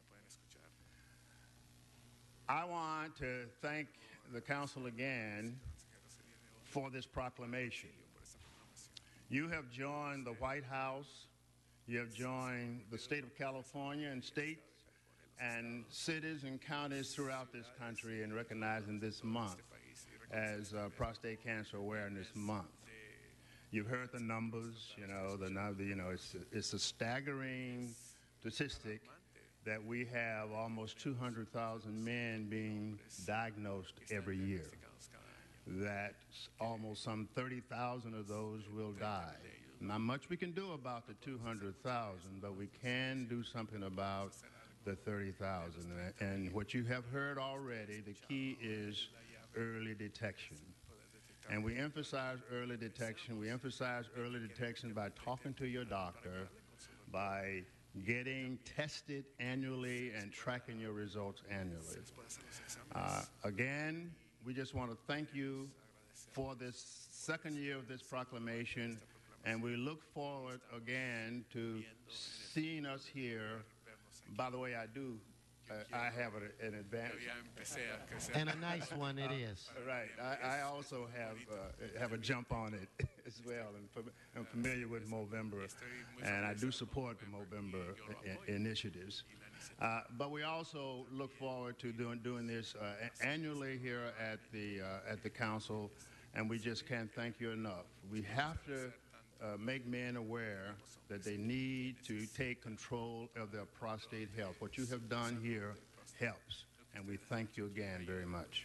I want to thank the council again for this proclamation. You have joined the White House, you have joined the state of California and states and cities and counties throughout this country in recognizing this month as Prostate Cancer Awareness Month. You've heard the numbers, it's a staggering statistic that we have almost 200,000 men being diagnosed every year. That almost some 30,000 of those will die. Not much we can do about the 200,000, but we can do something about the 30,000. And what you have heard already, the key is early detection. And we emphasize early detection. We emphasize early detection by talking to your doctor, by getting tested annually and tracking your results annually. Again, we just want to thank you for this second year of this proclamation, and we look forward again to seeing us here. By the way, I do I have an advantage. And a nice one it is. Right. I also have a jump on it as well, and I'm familiar with Movember, and I do support the Movember initiatives. But we also look forward to doing this annually here at the council, and we just can't thank you enough. We have to make men aware that they need to take control of their prostate health. What you have done here helps, and we thank you again very much.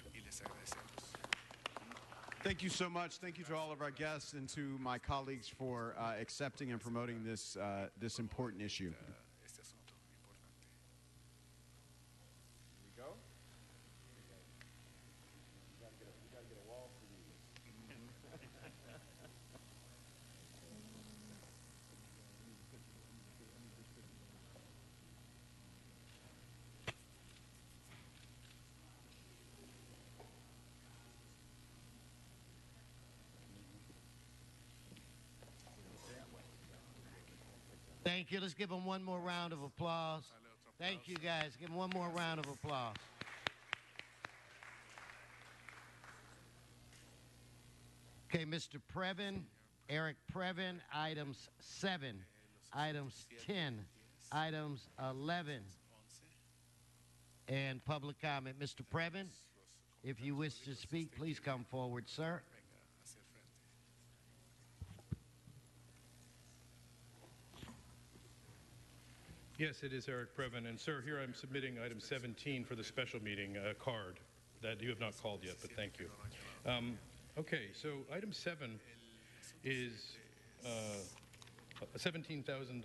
Thank you so much. Thank you to all of our guests and to my colleagues for accepting and promoting this important issue. Thank you. Let's give them one more round of applause. Thank you, guys. Give them one more round of applause. Okay, Mr. Previn, Eric Previn, items 7, items 10, items 11, and public comment. Mr. Previn, if you wish to speak, please come forward, sir. Yes, it is Eric Previn. And, sir, here I'm submitting item 17 for the special meeting card that you have not called yet, but thank you. Okay, so item 7 is a $17,000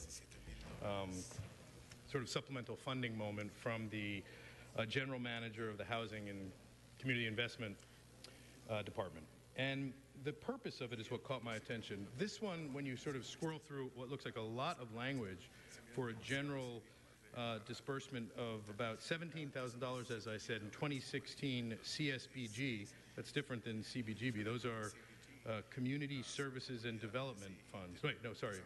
sort of supplemental funding moment from the general manager of the Housing and Community Investment Department. And the purpose of it is what caught my attention. This one, when you sort of squirrel through what looks like a lot of language for a general disbursement of about $17,000, as I said, in 2016 CSBG, that's different than CBGB. Those are Community Services and Development Funds. Wait, no, sorry.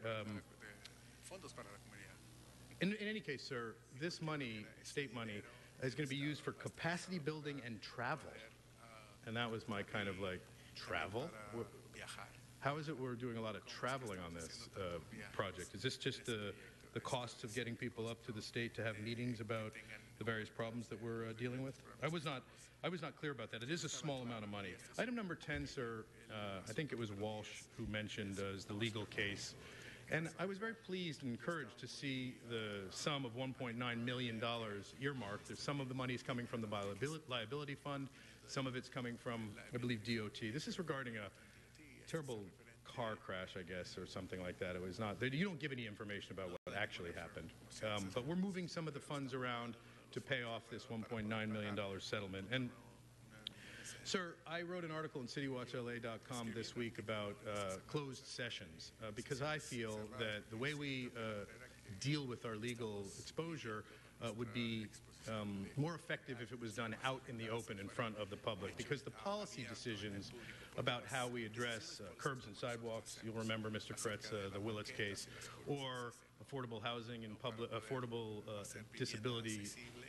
In any case, sir, this money, state money, is going to be used for capacity building and travel. And that was my kind of like, travel? How is it we're doing a lot of traveling on this project? Is this just the costs of getting people up to the state to have meetings about the various problems that we're dealing with? I was not clear about that. It is a small amount of money. Item number 10, sir, I think it was Walsh who mentioned is the legal case. And I was very pleased and encouraged to see the sum of $1.9 million earmarked. Some of the money is coming from the liability fund. Some of it's coming from, I believe, DOT. This is regarding a terrible car crash, I guess, or something like that. It was not, you don't give any information about what actually happened. But we're moving some of the funds around to pay off this $1.9 million settlement. And, sir, I wrote an article in CityWatchLA.com this week about closed sessions because I feel that the way we deal with our legal exposure would be more effective if it was done out in the open in front of the public, because the policy decisions about how we address curbs and sidewalks, you'll remember Mr. Kretz, the Willits case, or affordable housing and affordable disability,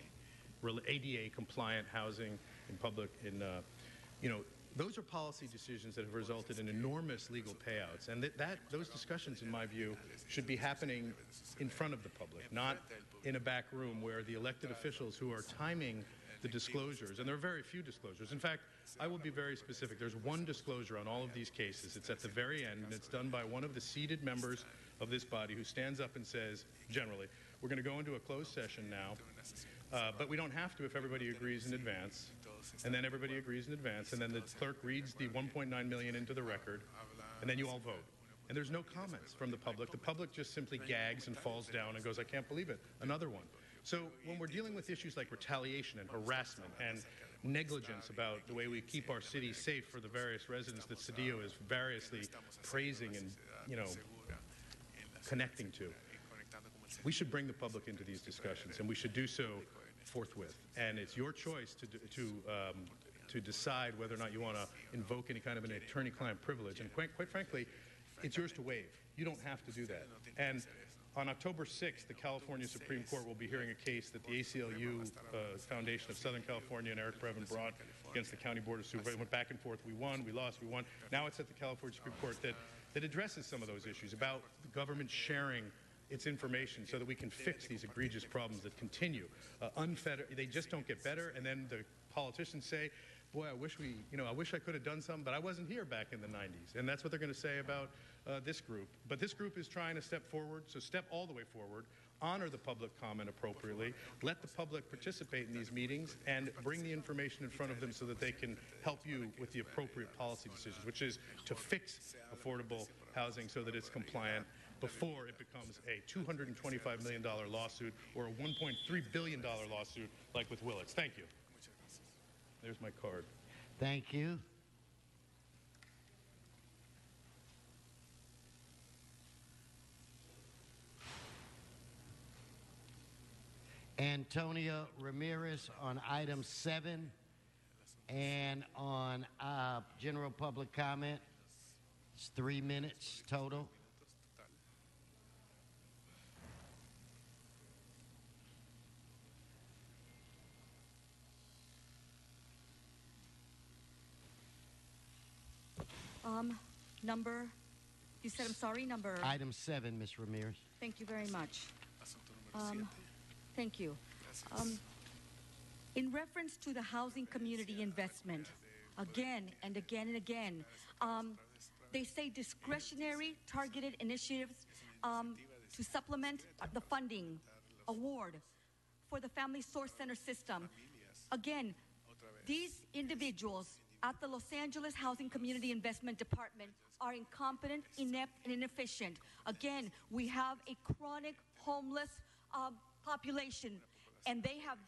ADA compliant housing in public, those are policy decisions that have resulted in enormous legal payouts, and those discussions, in my view, should be happening in front of the public, not in a back room where the elected officials who are timing the disclosures, and there are very few disclosures. In fact, I will be very specific. There's one disclosure on all of these cases. It's at the very end, and it's done by one of the seated members of this body who stands up and says, generally, we're going to go into a closed session now, but we don't have to if everybody agrees in advance. And then everybody agrees in advance, and then the clerk reads the $1.9 million into the record, and then you all vote. And there's no comments from the public. The public just simply gags and falls down and goes, I can't believe it, another one. So when we're dealing with issues like retaliation and harassment and negligence about the way we keep our city safe for the various residents that Cedillo is variously praising and, connecting to, we should bring the public into these discussions, and we should do so forthwith. And it's your choice to decide whether or not you want to invoke any kind of an attorney-client privilege. And quite frankly, it's yours to waive. You don't have to do that. And On October 6th, the California Supreme Court will be hearing a case that the ACLU Foundation of Southern California and Eric Brevin brought against the County Board of Supervisors. Went back and forth. We won, we lost, we won. Now it's at the California Supreme Court that addresses some of those issues about the government sharing its information so that we can fix these egregious problems that continue. They just don't get better, and then the politicians say, boy, I wish I could have done something, but I wasn't here back in the 90s. And that's what they're going to say about this group. But this group is trying to step forward, so step all the way forward, honor the public comment appropriately, let the public participate in these meetings, and bring the information in front of them so that they can help you with the appropriate policy decisions, which is to fix affordable housing so that it's compliant before it becomes a $225 million lawsuit or a $1.3 billion lawsuit like with Willits. Thank you. There's my card. Thank you. Antonio Ramirez on item 7 and on general public comment. It's 3 minutes total. Number, you said, I'm sorry, number. Item 7, Ms. Ramirez. Thank you very much. Thank you. In reference to the housing community investment, again and again and again, they say discretionary targeted initiatives to supplement the funding award for the Family Source Center system. Again, these individuals at the Los Angeles Housing Community Investment Department are incompetent, inept, and inefficient. Again, we have a chronic homeless population, and they have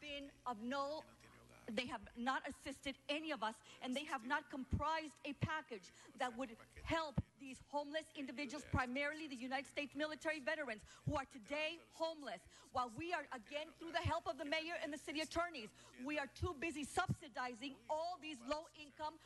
not assisted any of us, and they have not comprised a package that would help these homeless individuals, primarily the United States military veterans who are today homeless. While we are, again, through the help of the mayor and the city attorneys, we are too busy subsidizing all these low-income,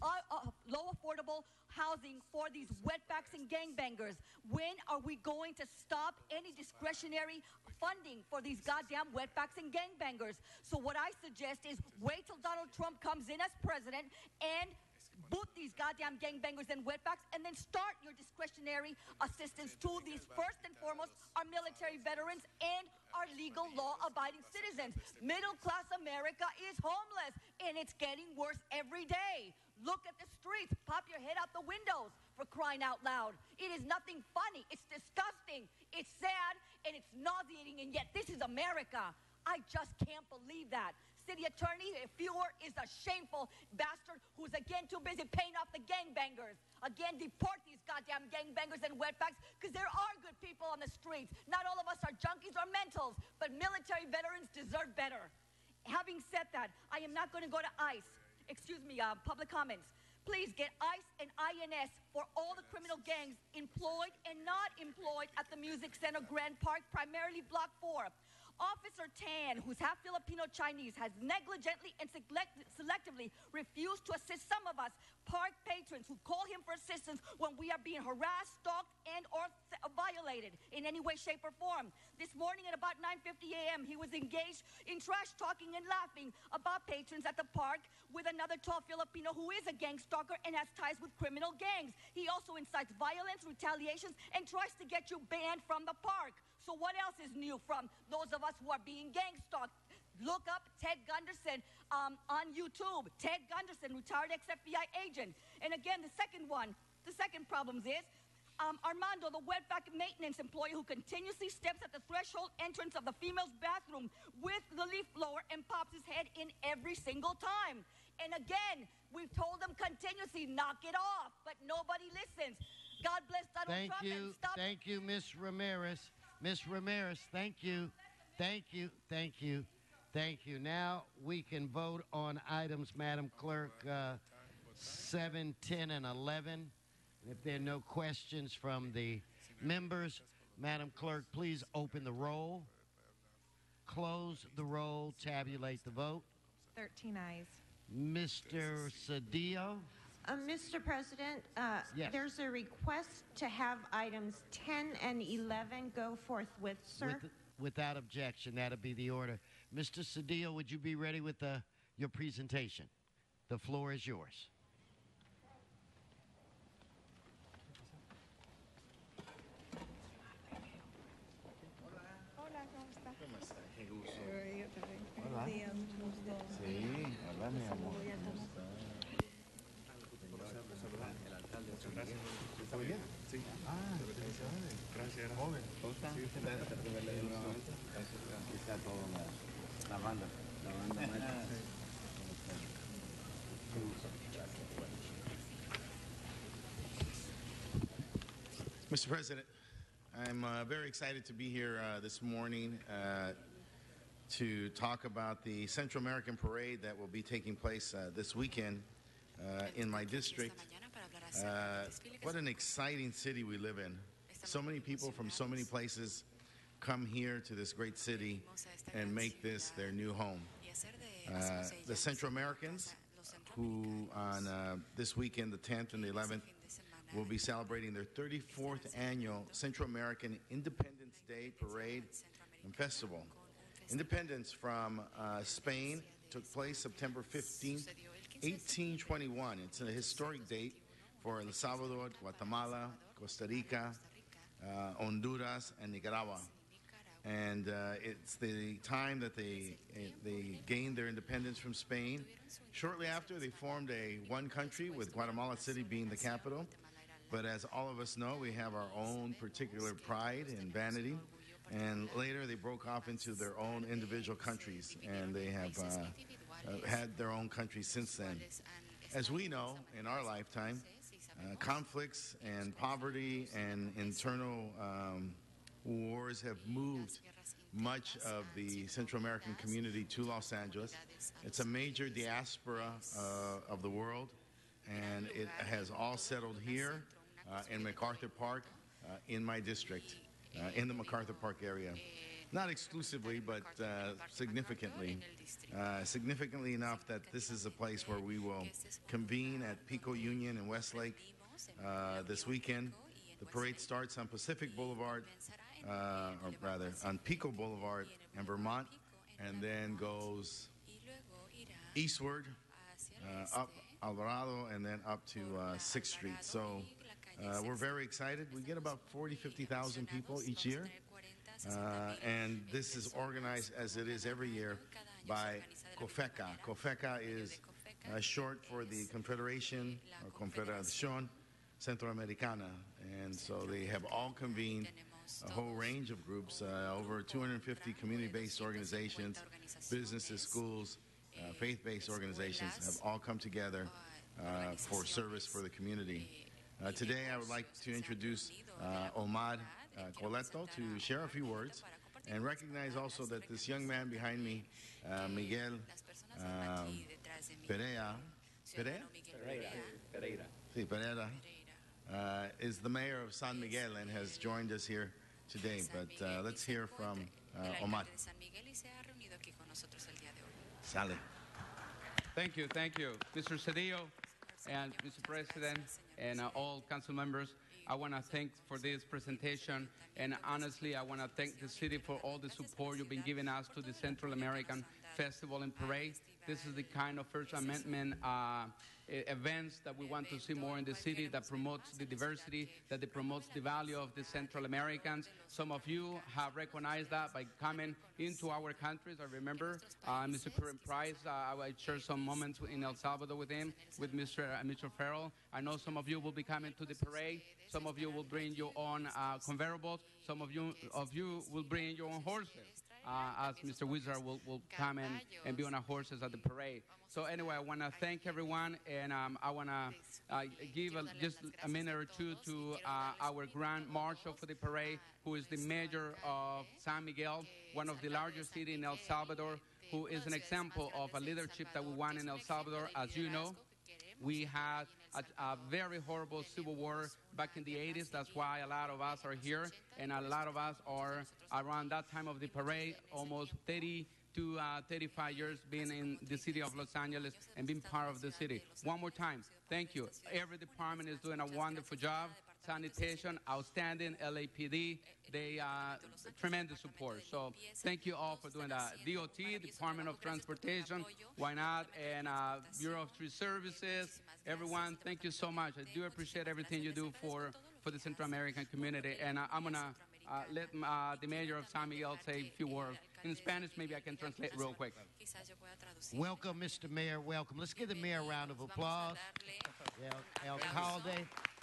low affordable housing for these wetbacks and gangbangers. When are we going to stop any discretionary funding for these goddamn wetbacks and gangbangers? So what I suggest is wait till Donald Trump comes in as president and boot these goddamn gangbangers and wetbacks, and then start your discretionary assistance to these, first and foremost, our military veterans and our legal law-abiding citizens. Middle-class America is homeless, and it's getting worse every day. Look at the streets. Pop your head out the windows, for crying out loud. It is nothing funny. It's disgusting. It's sad, and it's nauseating, and yet this is America. I just can't believe that. City Attorney Feuer is a shameful bastard who's again too busy paying off the gangbangers. Again, deport these goddamn gangbangers and wetbacks, because there are good people on the streets. Not all of us are junkies or mentals, but military veterans deserve better. Having said that, I am not going to go to ICE. Excuse me, public comments. Please get ICE and INS for all the criminal gangs employed and not employed at the Music Center Grand Park, primarily Block 4. Officer Tan, who's half Filipino Chinese, has negligently and selectively refused to assist some of us park patrons who call him for assistance when we are being harassed, stalked, and or violated in any way, shape, or form. This morning at about 9:50 a.m., he was engaged in trash talking and laughing about patrons at the park with another tall Filipino who is a gang stalker and has ties with criminal gangs. He also incites violence, retaliations, and tries to get you banned from the park. So what else is new from those of us who are being gang stalked? Look up Ted Gunderson on YouTube. Ted Gunderson, retired ex-FBI agent. And again, the second problem is Armando, the wetback maintenance employee who continuously steps at the threshold entrance of the female's bathroom with the leaf blower and pops his head in every single time. And again, we've told them continuously, knock it off, but nobody listens. God bless Donald Trump and stop. Thank you, Ms. Ramirez. Ms. Ramirez, thank you. Thank you. Thank you. Thank you. Now we can vote on items, Madam Clerk, 7, 10, and 11. If there are no questions from the members, Madam Clerk, please open the roll, close the roll, tabulate the vote. 13 ayes. Mr. Cedillo? Mr. President, Yes. there's a request to have items 10 and 11 go forthwith, sir. Without objection, that'll be the order. Mr. Cedillo, would you be ready with your presentation? The floor is yours. Hola, ¿cómo está? ¿Cómo está? Qué gusto. Yo también. Hola. Sí, mucho gusto. Sí, hola, mi amor. Voy a ¿Cómo tomar. está? El alcalde. Muchas gracias. ¿Está muy bien? Sí. Ah, felicidades. Gracias. Joven. ¿Cómo está? Sí, gracias. Aquí está toda la banda. La banda maestra. Qué gusto. Mr. President, I'm very excited to be here this morning to talk about the Central American Parade that will be taking place this weekend in my district. What an exciting city we live in. So many people from so many places come here to this great city and make this their new home. The Central Americans, who on this weekend, the 10th and the 11th, will be celebrating their 34th annual Central American Independence Day Parade and Festival. Independence from Spain took place September 15th, 1821. It's a historic date for El Salvador, Guatemala, Costa Rica, Honduras, and Nicaragua. And it's the time that they gained their independence from Spain. Shortly after, they formed one country, with Guatemala City being the capital. But as all of us know, we have our own particular pride and vanity. And later, they broke off into their own individual countries, and they have had their own countries since then. As we know, in our lifetime, conflicts and poverty and internal wars have moved much of the Central American community to Los Angeles. It's a major diaspora of the world, and it has all settled here in MacArthur Park, in my district, in the MacArthur Park area. Not exclusively, but significantly. Significantly enough that this is a place where we will convene at Pico Union in Westlake this weekend. The parade starts on Pacific Boulevard, or rather on Pico Boulevard in Vermont, and then goes eastward, up Alvarado, and then up to 6th Street. So we're very excited. We get about 50,000 people each year. And this is organized, as it is every year, by COFECA. COFECA is short for the Confederation, or Confederación Centroamericana. And so they have all convened a whole range of groups, over 250 community-based organizations, businesses, schools, faith-based organizations have all come together for service for the community. Today, I would like to introduce Omar Coleto to share a few words and recognize also that this young man behind me, Miguel Pereira, is the mayor of San Miguel and has joined us here today. But let's hear from Omar. Sale. Thank you, Mr. Cedillo and Mr. President and all council members. I want to thank for this presentation, and honestly, I want to thank the city for all the support you've been giving us to the Central American Festival and Parade. This is the kind of First Amendment events that we want to see more in the city, that promotes the diversity, that promotes the value of the Central Americans. Some of you have recognized that by coming into our countries. I remember Mr. Curran Price, I shared some moments in El Salvador with him, with Mr. Farrell. I know some of you will be coming to the parade. Some of you will bring your own convertibles. Some of you will bring your own horses. As Mr. Wizard will come and be on our horses at the parade. So anyway, I want to thank everyone, and I want to give just a minute or two to our Grand Marshal for the parade, who is the mayor of San Miguel, one of the largest cities in El Salvador, who is an example of a leadership that we want in El Salvador. As you know, we had a very horrible civil war back in the 80s. That's why a lot of us are here, and a lot of us are around that time of the parade, almost 30 to 35 years being in the city of Los Angeles and being part of the city. One more time, thank you. Every department is doing a wonderful job. Sanitation, outstanding. LAPD, they tremendous support. So thank you all for doing that. DOT, Department of Transportation, why not? And Bureau of Street Services, everyone, thank you so much. I do appreciate everything you do for the Central American community. And I'm going to let the mayor of San Miguel say a few words. In Spanish, maybe I can translate real quick. Welcome, Mr. Mayor. Welcome. Let's give the mayor a round of applause. El alcalde.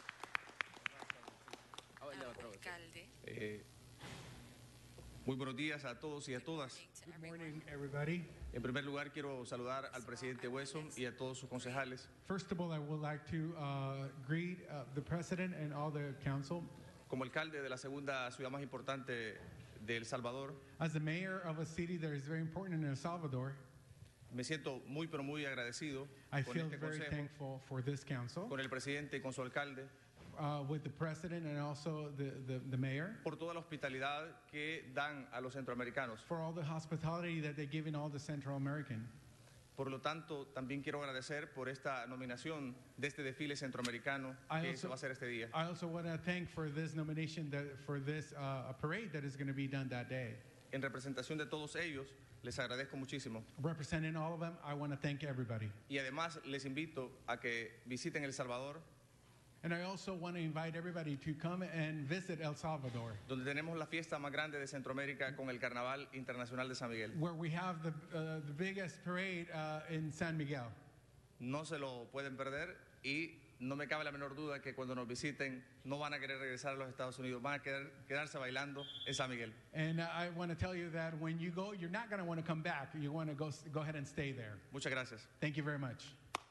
Muy buenos días a todos y a todas. Good morning, everybody. En primer lugar, quiero saludar al presidente Wesson y a todos sus concejales. First of all, I would like to greet the president and all the council. Como alcalde de la segunda ciudad más importante de El Salvador, As the mayor of a city that is very important in El Salvador, me siento muy pero muy agradecido I con feel este very consejo, thankful for this council, con el presidente y con su alcalde, with the president and also the mayor, por toda la hospitalidad que dan a los centroamericanos. for all the hospitality that they give in all the Central American. Por lo tanto, también quiero agradecer por esta nominación de este desfile centroamericano que se va a hacer este día. I also want to thank for this nomination, for this parade that is going to be done that day. En representación de todos ellos, les agradezco muchísimo. Representing all of them, I want to thank everybody. Y además les invito a que visiten El Salvador, And I also want to invite everybody to come and visit El Salvador, donde tenemos la fiesta más grande de Centroamérica con el Carnaval Internacional de San Miguel. where we have the biggest parade in San Miguel. No se lo pueden perder y no me cabe la menor duda que cuando nos visiten no van a querer regresar a los Estados Unidos, van a querer quedarse bailando en San Miguel. And I want to tell you that when you go, you're not going to want to come back. You want to go ahead and stay there. Muchas gracias. Thank you very much.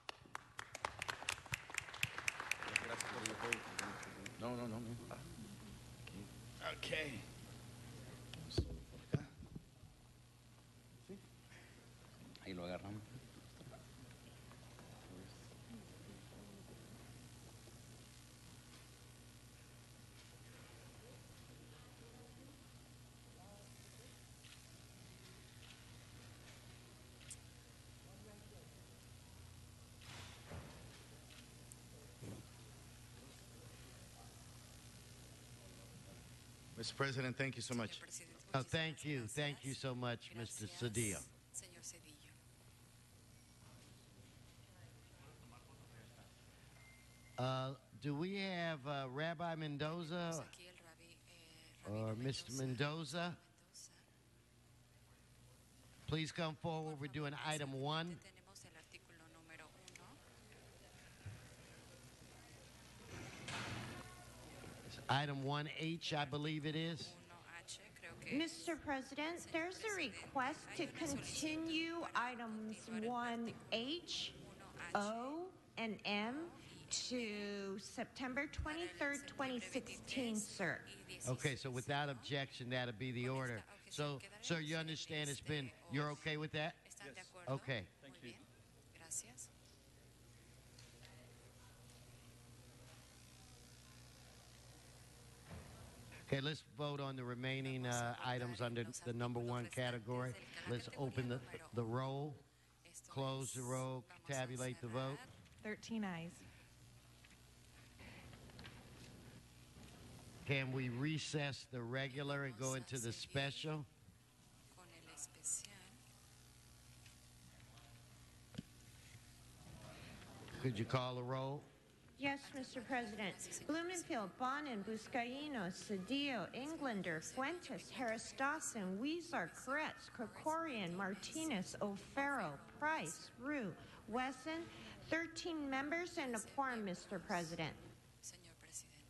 No. Okay. Ahí lo agarramos. Mr. President, thank you so much. Oh, thank you. Thank you so much, Mr. Cedillo. Señor Cedillo. Do we have Rabbi Mendoza or Mr. Mendoza? Please come forward. We're doing item 1. Tenemos el artículo número 1. Item 1H, I believe it is. 1H, creo que Mr. President, there's a request to continue items 1H, O, and M to September 23rd, 2016, sir. Okay, so without objection, that'll be the order. So, sir, you understand you're okay with that? ¿Están de acuerdo? Okay. Muy bien. Gracias. Okay, let's vote on the remaining items under the number 1 category. Let's open the roll, close the roll, tabulate the vote. 13 ayes. Can we recess the regular and go into the special? Con el especial. Could you call the roll? Yes, Mr. President. Blumenfield, Bonin, Buscaino, Cedillo, Englander, Fuentes, Harris Dawson, Weezer, Kretz, Krikorian, Martinez, O'Farrell, Price, Rue, Wesson, 13 members and a quorum, Mr. President. Señor Presidente.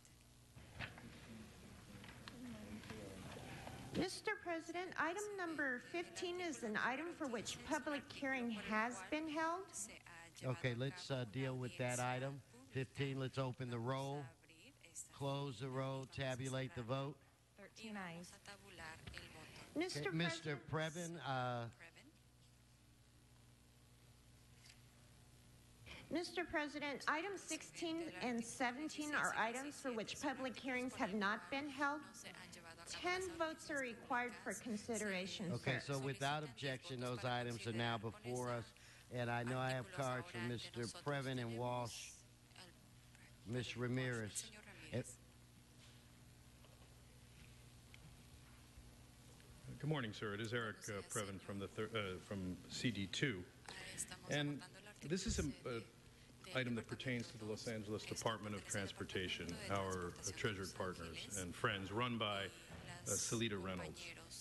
Mr. President, item number 15 is an item for which public hearing has been held. Okay, let's deal with that item. 15, let's open the roll, close the roll, tabulate the vote. 13 ayes. Mr. Okay, Mr. Previn, Mr. President, items 16 and 17 are items for which public hearings have not been held. No se han llevado a 10 votes are required for consideration, Okay, sir. so without objection, those items are now before us. And I know I have cards from Mr. Previn and Walsh, Ms. Ramirez. Good morning, sir. It is Eric Previn from from CD2, and this is an item that pertains to the Los Angeles Department of Transportation, our treasured partners and friends, run by Salida Reynolds.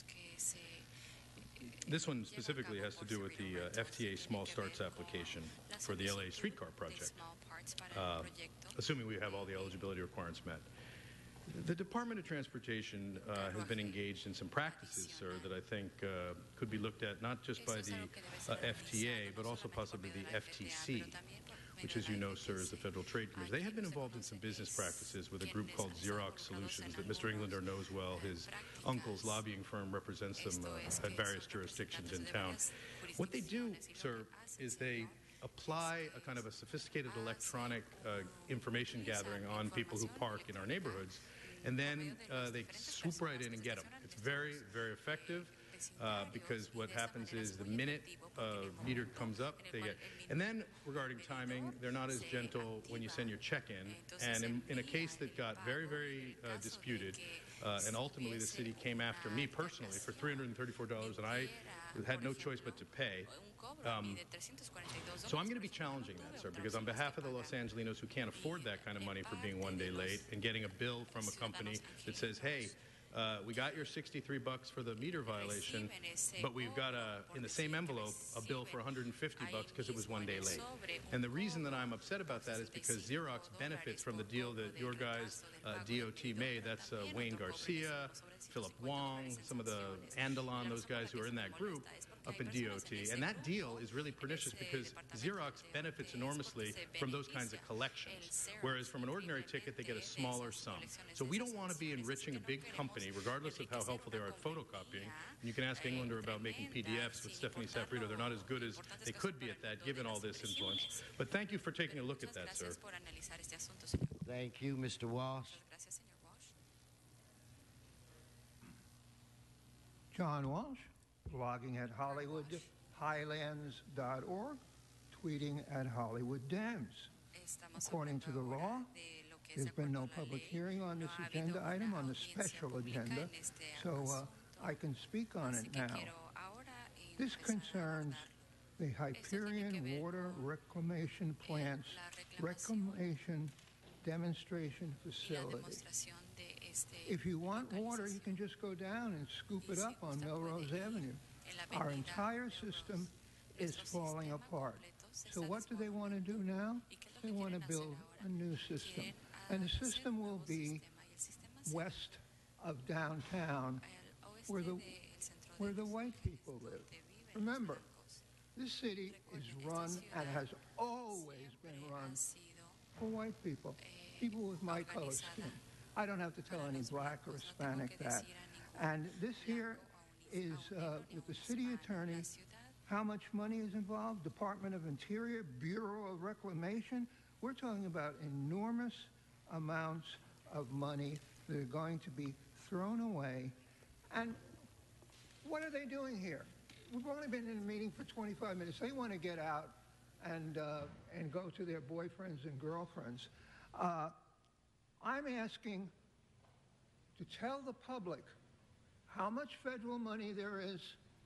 This one specifically has to do with the FTA Small Starts application for the LA streetcar project, assuming we have all the eligibility requirements met. The Department of Transportation has been engaged in some practices, sir, that I think could be looked at not just by the FTA, but also possibly the FTC, which, as you know, sir, is the Federal Trade Commission. They have been involved in some business practices with a group called Xerox Solutions that Mr. Englander knows well. His uncle's lobbying firm represents them at various jurisdictions in town. What they do, sir, is they apply a kind of a sophisticated electronic information gathering on people who park in our neighborhoods, and then they swoop right in and get them. It's very, very effective. Because what happens is the minute meter comes up, they get. And then regarding timing, they're not as gentle when you send your check in. And in a case that got very, very disputed, and ultimately the city came after me personally for $334, and I had no choice but to pay. So I'm going to be challenging that, sir, because on behalf of the Los Angelinos who can't afford that kind of money for being one day late and getting a bill from a company that says, hey, we got your $63 for the meter violation, but we've got in the same envelope a bill for $150 because it was one day late. And the reason that I'm upset about that is because Xerox benefits from the deal that your guys, DOT, made. That's Wayne Garcia, Philip Wong, some of the Andalon, those guys who are in that group up in DOT. And that deal is really pernicious because Xerox benefits enormously from those kinds of collections, whereas from an ordinary ticket, they get a smaller sum. So we don't want to be enriching a big company, regardless of how helpful they are at photocopying. And you can ask Englander about making PDFs with Stephanie Safrito. They're not as good as they could be at that, given all this influence. But thank you for taking a look at that, sir. Thank you, Mr. Walsh. John Walsh, blogging at HollywoodHighlands.org, tweeting at Hollywood Dems. According to the law, there's been no public hearing on this agenda item, on the special agenda, so I can speak on it now. This concerns the Hyperion Water Reclamation Plant's reclamation demonstration facility. If you want water, you can just go down and scoop it up on Melrose Avenue. Our entire system is falling apart. So what do they want to do now? They want to build a new system. And the system will be west of downtown where the white people live. Remember, this city is run and has always been run for white people, people with my color skin. I don't have to tell any black or Hispanic that. And this here is with the city attorney. How much money is involved? Department of Interior, Bureau of Reclamation. We're talking about enormous amounts of money that are going to be thrown away. And what are they doing here? We've only been in a meeting for 25 minutes. They want to get out and go to their boyfriends and girlfriends. I'm asking to tell the public how much federal money there is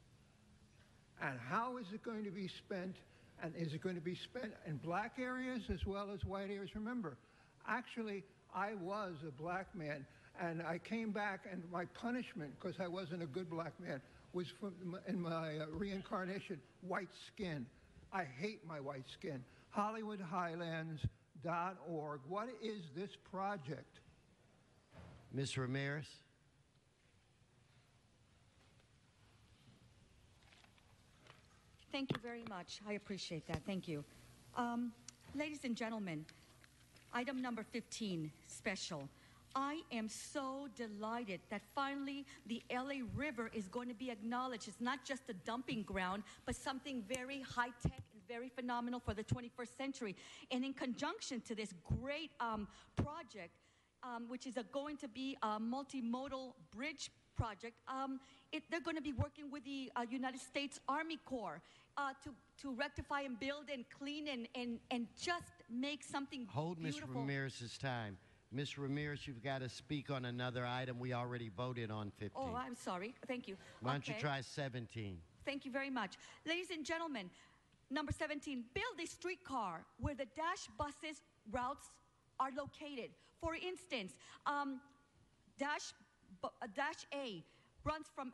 and how is it going to be spent, and is it going to be spent in black areas as well as white areas? Remember, actually, I was a black man, and I came back, and my punishment, because I wasn't a good black man, was in my reincarnation, white skin. I hate my white skin. HollywoodHighlands.org. What is this project? Ms. Ramirez. Thank you very much. I appreciate that. Thank you. Ladies and gentlemen, item number 15, special. I am so delighted that finally the LA River is going to be acknowledged. It's not just a dumping ground, but something very high-tech and very phenomenal for the 21st century. And in conjunction to this great project, which is going to be a multimodal bridge project. They're going to be working with the United States Army Corps to rectify and build and clean and just make something Hold Ms. beautiful. Ramirez's time. Ms. Ramirez, you've got to speak on another item. We already voted on 15. Oh, I'm sorry. Thank you. Why don't you Okay. try 17? Thank you very much. Ladies and gentlemen, number 17, build a streetcar where the Dash buses routes are located. For instance, Dash A runs from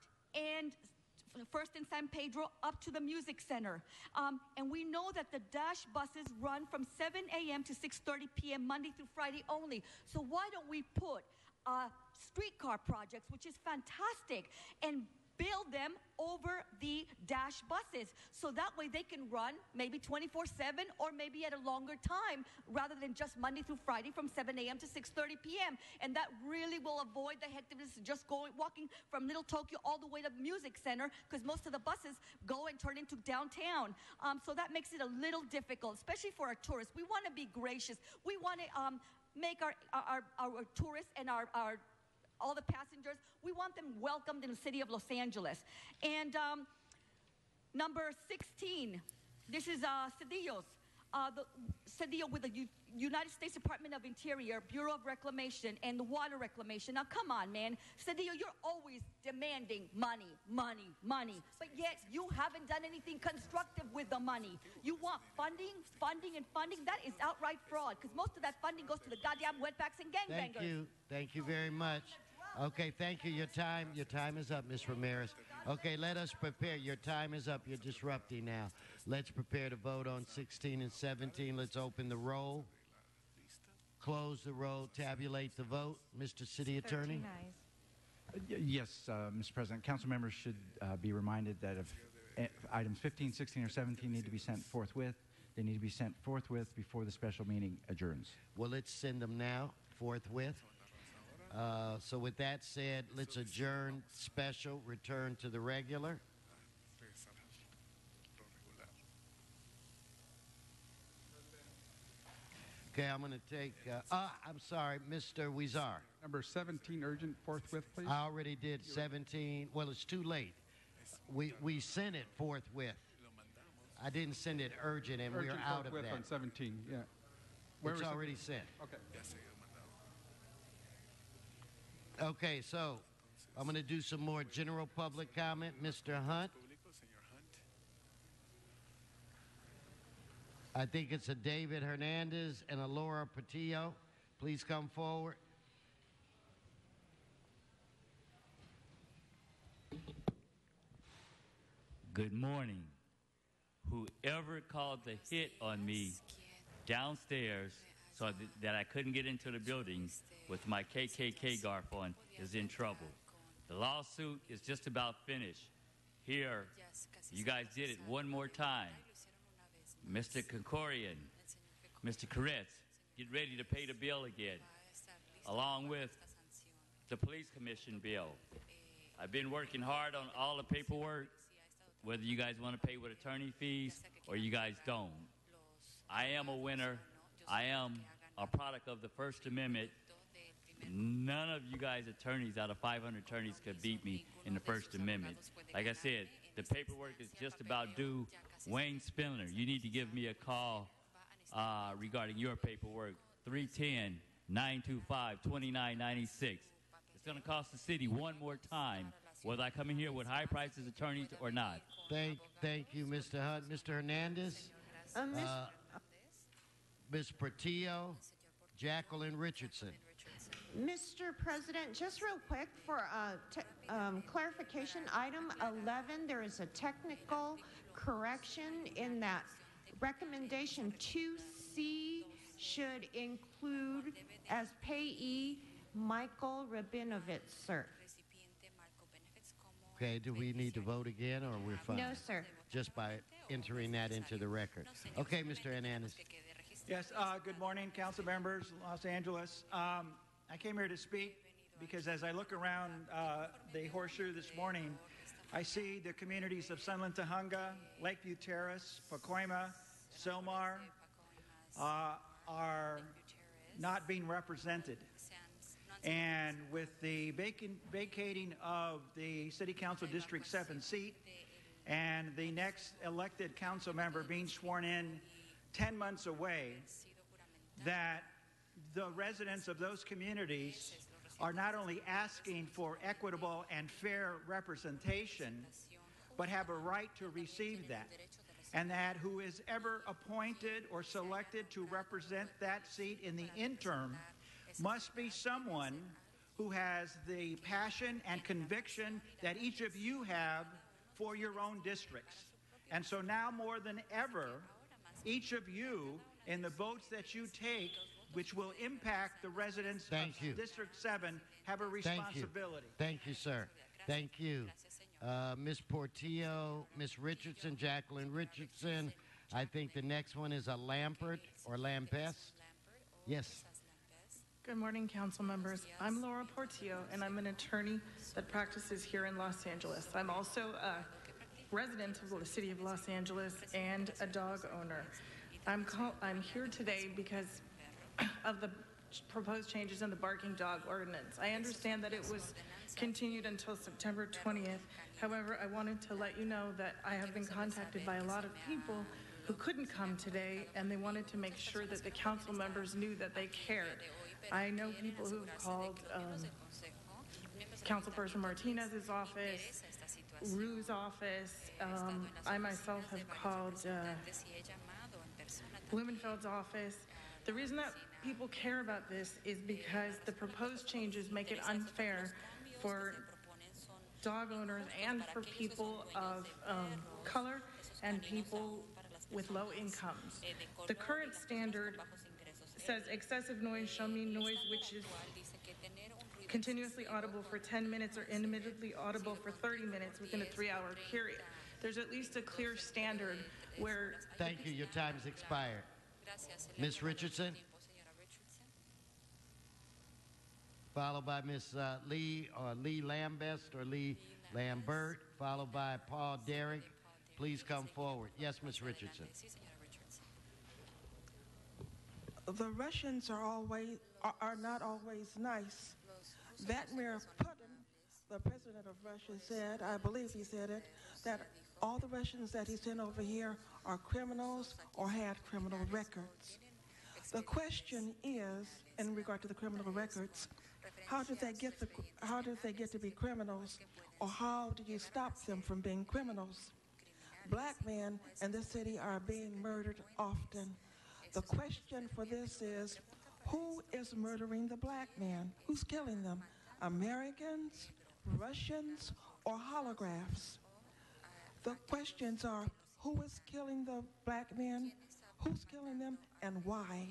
First and San Pedro up to the Music Center. And we know that the Dash buses run from 7 a.m. to 6:30 p.m. Monday through Friday only. So why don't we put streetcar projects, which is fantastic, and build them over the Dash buses, so that way they can run maybe 24/7 or maybe at a longer time rather than just Monday through Friday from 7 a.m. to 6:30 p.m. And that really will avoid the hecticness of just walking from Little Tokyo all the way to the Music Center, because most of the buses go and turn into downtown. So that makes it a little difficult, especially for our tourists. We want to be gracious. We want to make our tourists and all the passengers, we want them welcomed in the city of Los Angeles. And number 16, this is Cedillo's. Cedillo with the United States Department of Interior, Bureau of Reclamation, and the Water Reclamation. Now, come on, man. Cedillo, you're always demanding money, money, money. But yet, you haven't done anything constructive with the money. You want funding, funding, and funding. That is outright fraud, because most of that funding goes to the goddamn wetbacks and gangbangers. Thank you. Thank you very much. Okay, thank you. Your time is up, Ms. Ramirez. Okay, let us prepare. Your time is up. You're disrupting now. Let's prepare to vote on 16 and 17. Let's open the roll, close the roll, tabulate the vote. Mr. City Attorney. Yes, Mr. President. Council members should be reminded that if items 15, 16, or 17 need to be sent forthwith, they need to be sent forthwith before the special meeting adjourns. Well, let's send them now, forthwith. So with that said, let's adjourn special, return to the regular. Okay, I'm going to take, I'm sorry, Mr. Huizar. Number 17, urgent, forthwith, please. I already did 17. Well, it's too late. We sent it forthwith. I didn't send it urgent, and we're out of that. On 17, yeah. It's already sent. Okay. Okay, so I'm going to do some more general public comment. Mr. Hunt. I think it's a David Hernandez and a Laura Patillo. Please come forward. Good morning. Whoever called the hit on me downstairs so that I couldn't get into the building with my KKK scarf on is in trouble. The lawsuit is just about finished. Here, you guys did it one more time. Mr. Konkorian, Mr. Koretz, get ready to pay the bill again, along with the police commission bill. I've been working hard on all the paperwork, whether you guys want to pay with attorney fees or you guys don't. I am a winner. I am a product of the First Amendment. None of you guys attorneys out of 500 attorneys could beat me in the First Amendment. Like I said, the paperwork is just about due. Wayne Spindler, you need to give me a call regarding your paperwork, 310-925-2996. It's going to cost the city one more time, whether I come in here with high prices attorneys or not. Thank you, Mr. Hunt. Mr. Hernandez? Ms. Portillo, Jacqueline Richardson. Mr. President, just real quick for clarification, item 11, there is a technical correction in that recommendation 2C should include as payee Michael Rabinovitz, sir. Okay, do we need to vote again or we're fine? No, sir. Just by entering that into the record. Okay, Mr. Hernandez. Yes, good morning, council members, Los Angeles. I came here to speak because as I look around the Horseshoe this morning, I see the communities of Sunland Tujunga, Lakeview Terrace, Pacoima, Sylmar are not being represented. And with the vacating of the City Council District 7 seat and the next elected council member being sworn in 10 months away, that the residents of those communities are not only asking for equitable and fair representation, but have a right to receive that. And that who is ever appointed or selected to represent that seat in the interim must be someone who has the passion and conviction that each of you have for your own districts. And so now more than ever, each of you in the votes that you take, which will impact the residents of District 7, have a responsibility. Thank you, sir. Thank you. Ms. Portillo, Ms. Richardson, Jacqueline Richardson. I think the next one is a Lampert or Lampest. Yes. Good morning, council members. I'm Laura Portillo, and I'm an attorney that practices here in Los Angeles. I'm also a resident of the city of Los Angeles and a dog owner. I'm here today because of the proposed changes in the barking dog ordinance. I understand that it was continued until September 20th. However, I wanted to let you know that I have been contacted by a lot of people who couldn't come today, and they wanted to make sure that the council members knew that they cared. I know people who have called Councilperson Martinez's office, Rue's office. I myself have called Blumenfeld's office. The reason that people care about this is because the proposed changes make it unfair for dog owners and for people of color and people with low incomes. The current standard says excessive noise shall mean noise which is continuously audible for 10 minutes or intermittently audible for 30 minutes within a 3-hour period. There's at least a clear standard where... Thank you. Your time's expired. Ms. Richardson? Followed by Ms. Lee Lambest or Lee Lambert, followed by Paul Derrick. Please come forward. Yes, Ms. Richardson. The Russians are not always nice. Vladimir Putin, the president of Russia, said, I believe he said it, that all the Russians that he sent over here are criminals or had criminal records. The question is, in regard to the criminal records, how did they get to be criminals, or how do you stop them from being criminals? Black men in this city are being murdered often. The question for this is, who is murdering the black man? Who's killing them? Americans, Russians, or holographs? The questions are, who is killing the black men? Who's killing them, and why?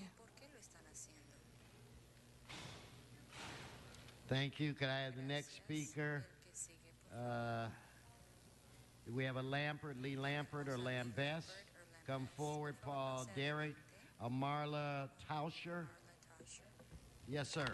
Thank you. Could I have the next speaker? Do we have a Lampert, Lee Lampert, or Lambest? Come forward, Paul Derrick. Marla Tauscher. Yes, sir.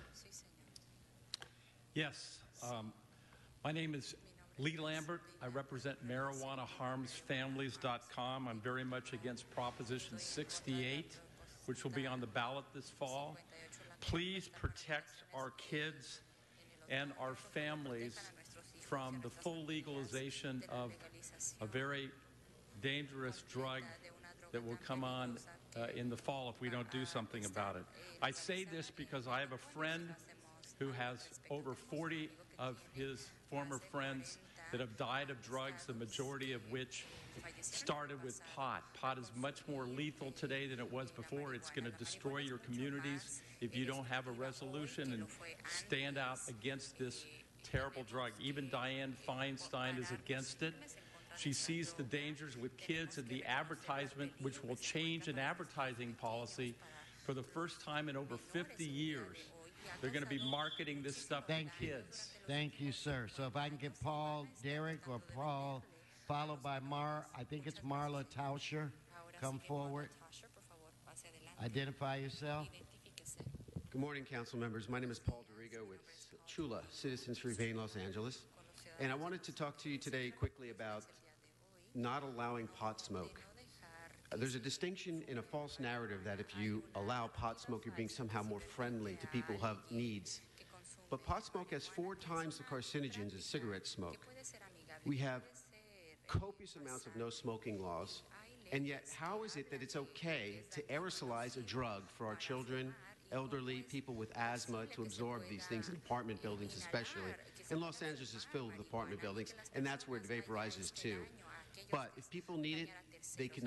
Yes. My name is Lee Lambert. I represent MarijuanaHarmsFamilies.com. I'm very much against Proposition 68, which will be on the ballot this fall. Please protect our kids and our families from the full legalization of a very dangerous drug that will come on in the fall if we don't do something about it. I say this because I have a friend who has over 40 of his former friends that have died of drugs, the majority of which started with pot. Pot is much more lethal today than it was before. It's going to destroy your communities if you don't have a resolution and stand out against this terrible drug. Even Dianne Feinstein is against it. She sees the dangers with kids and the advertisement, which will change an advertising policy for the first time in over 50 years. They're going to be marketing this stuff to kids. Thank you, sir. So if I can get Paul Derrick or Paul, followed by I think it's Marla Tauscher, come forward. Identify yourself. Good morning, council members. My name is Paul Dorigo with Chula, Citizens for Remain Los Angeles. And I wanted to talk to you today quickly about not allowing pot smoke. there's a distinction in a false narrative that if you allow pot smoke, you're being somehow more friendly to people who have needs. But pot smoke has 4 times the carcinogens as cigarette smoke. We have copious amounts of no smoking laws, and yet how is it that it's okay to aerosolize a drug for our children, elderly, people with asthma to absorb these things in apartment buildings especially? And Los Angeles is filled with apartment buildings, and that's where it vaporizes too. But if people need it, they can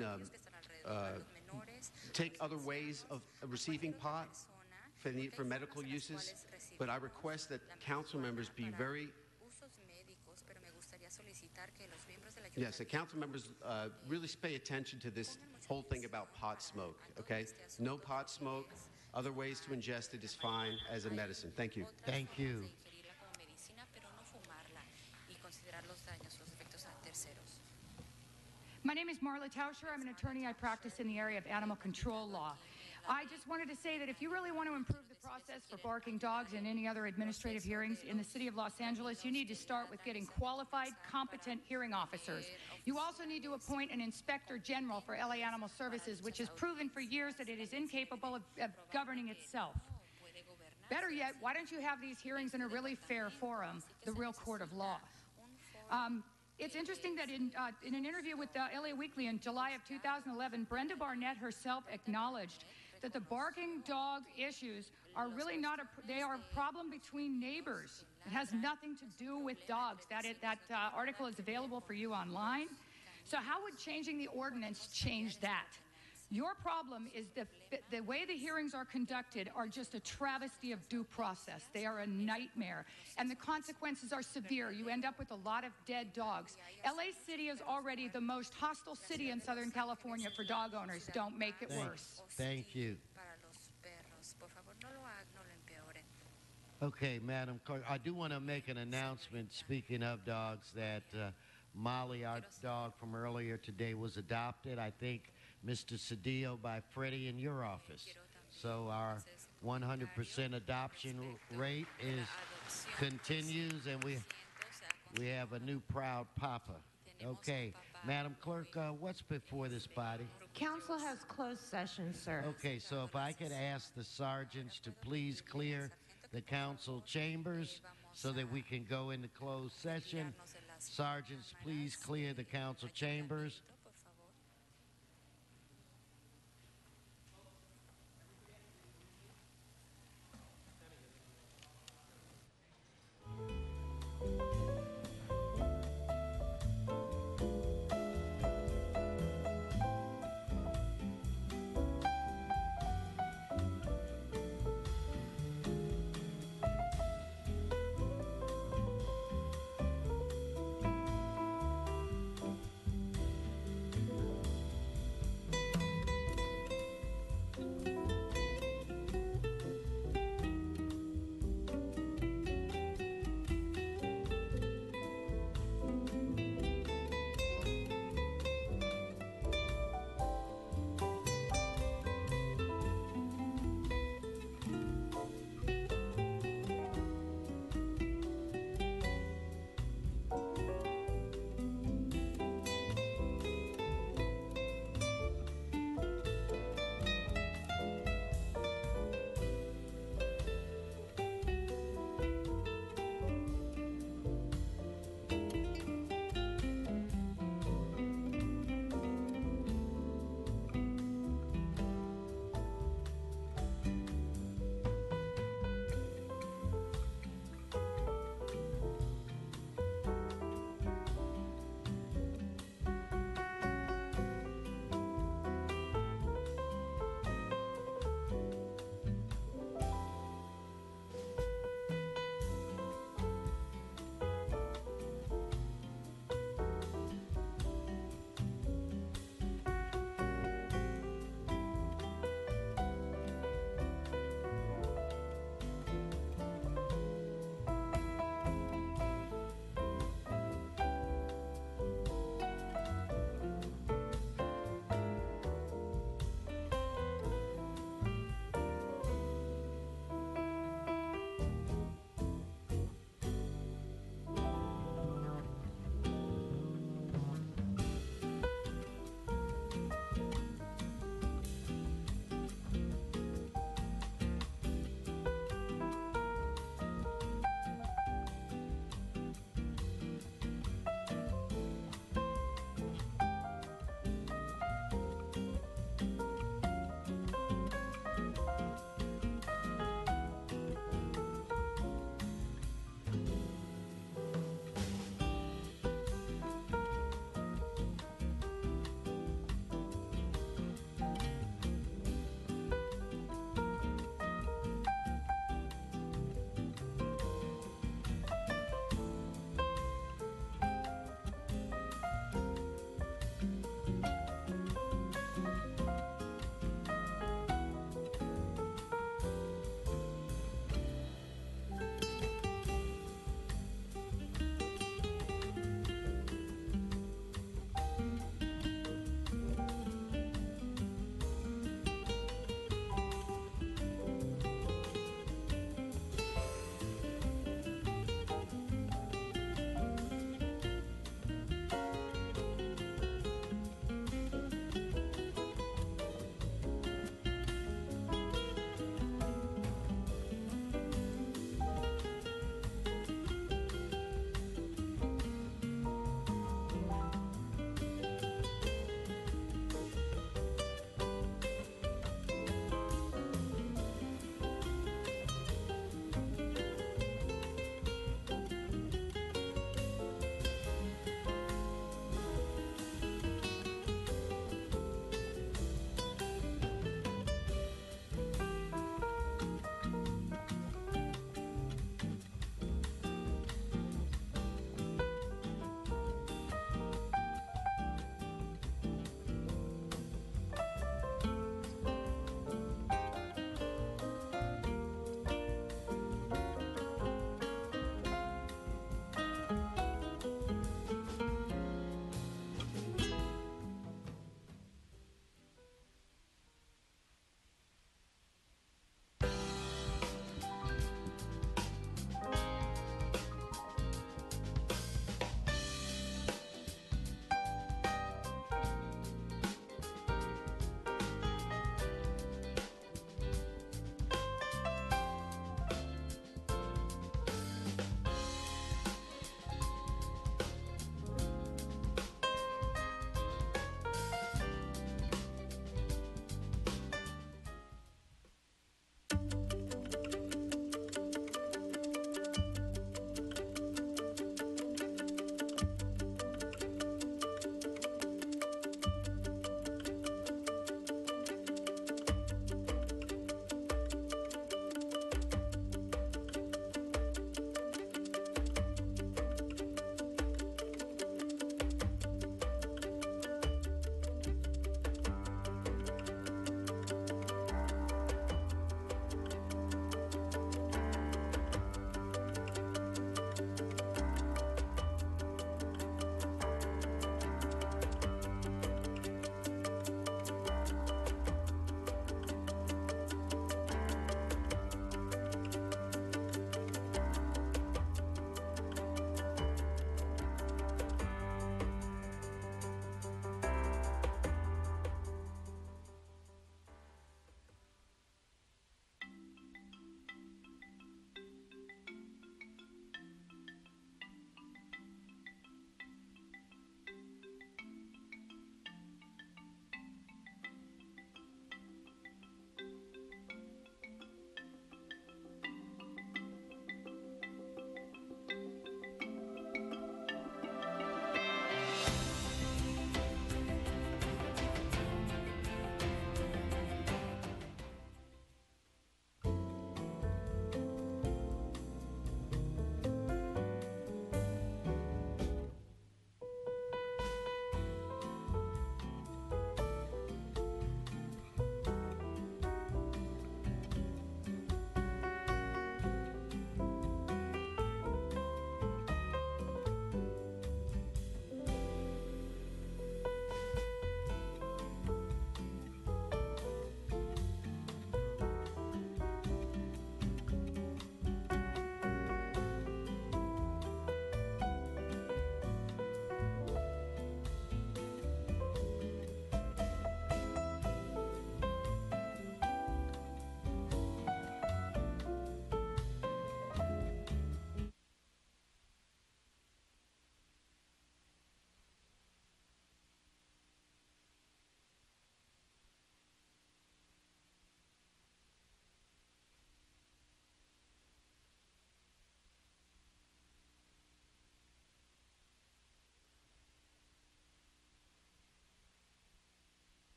take other ways of receiving pot for medical uses. But I request that council members be very Yes, the council members really pay attention to this whole thing about pot smoke, okay? No pot smoke. Other ways to ingest it is fine as a medicine. Thank you. Thank you. My name is Marla Tauscher. I'm an attorney. I practice in the area of animal control law. I just wanted to say that if you really want to improve the process for barking dogs and any other administrative hearings in the city of Los Angeles, you need to start with getting qualified, competent hearing officers. You also need to appoint an inspector general for LA Animal Services, which has proven for years that it is incapable of governing itself. Better yet, why don't you have these hearings in a really fair forum, the real court of law? It's interesting that in an interview with LA Weekly in July of 2011, Brenda Barnett herself acknowledged that the barking dog issues are really not they are a problem between neighbors. It has nothing to do with dogs. That article is available for you online. So how would changing the ordinance change that? Your problem is the way the hearings are conducted are just a travesty of due process. They are a nightmare, and the consequences are severe. You end up with a lot of dead dogs. LA City is already the most hostile city in Southern California for dog owners. Don't make it worse. Thank you. Okay, Madam Clerk, I do want to make an announcement, speaking of dogs, that Molly, our dog from earlier today, was adopted, I think, Mr. Cedillo, by Freddie in your office. So our 100% adoption rate continues, and we have a new proud papa. Okay, Madam Clerk, what's before this body? Council has closed session, sir. Okay, so if I could ask the sergeants to please clear the council chambers so that we can go into closed session. Sergeants, please clear the council chambers.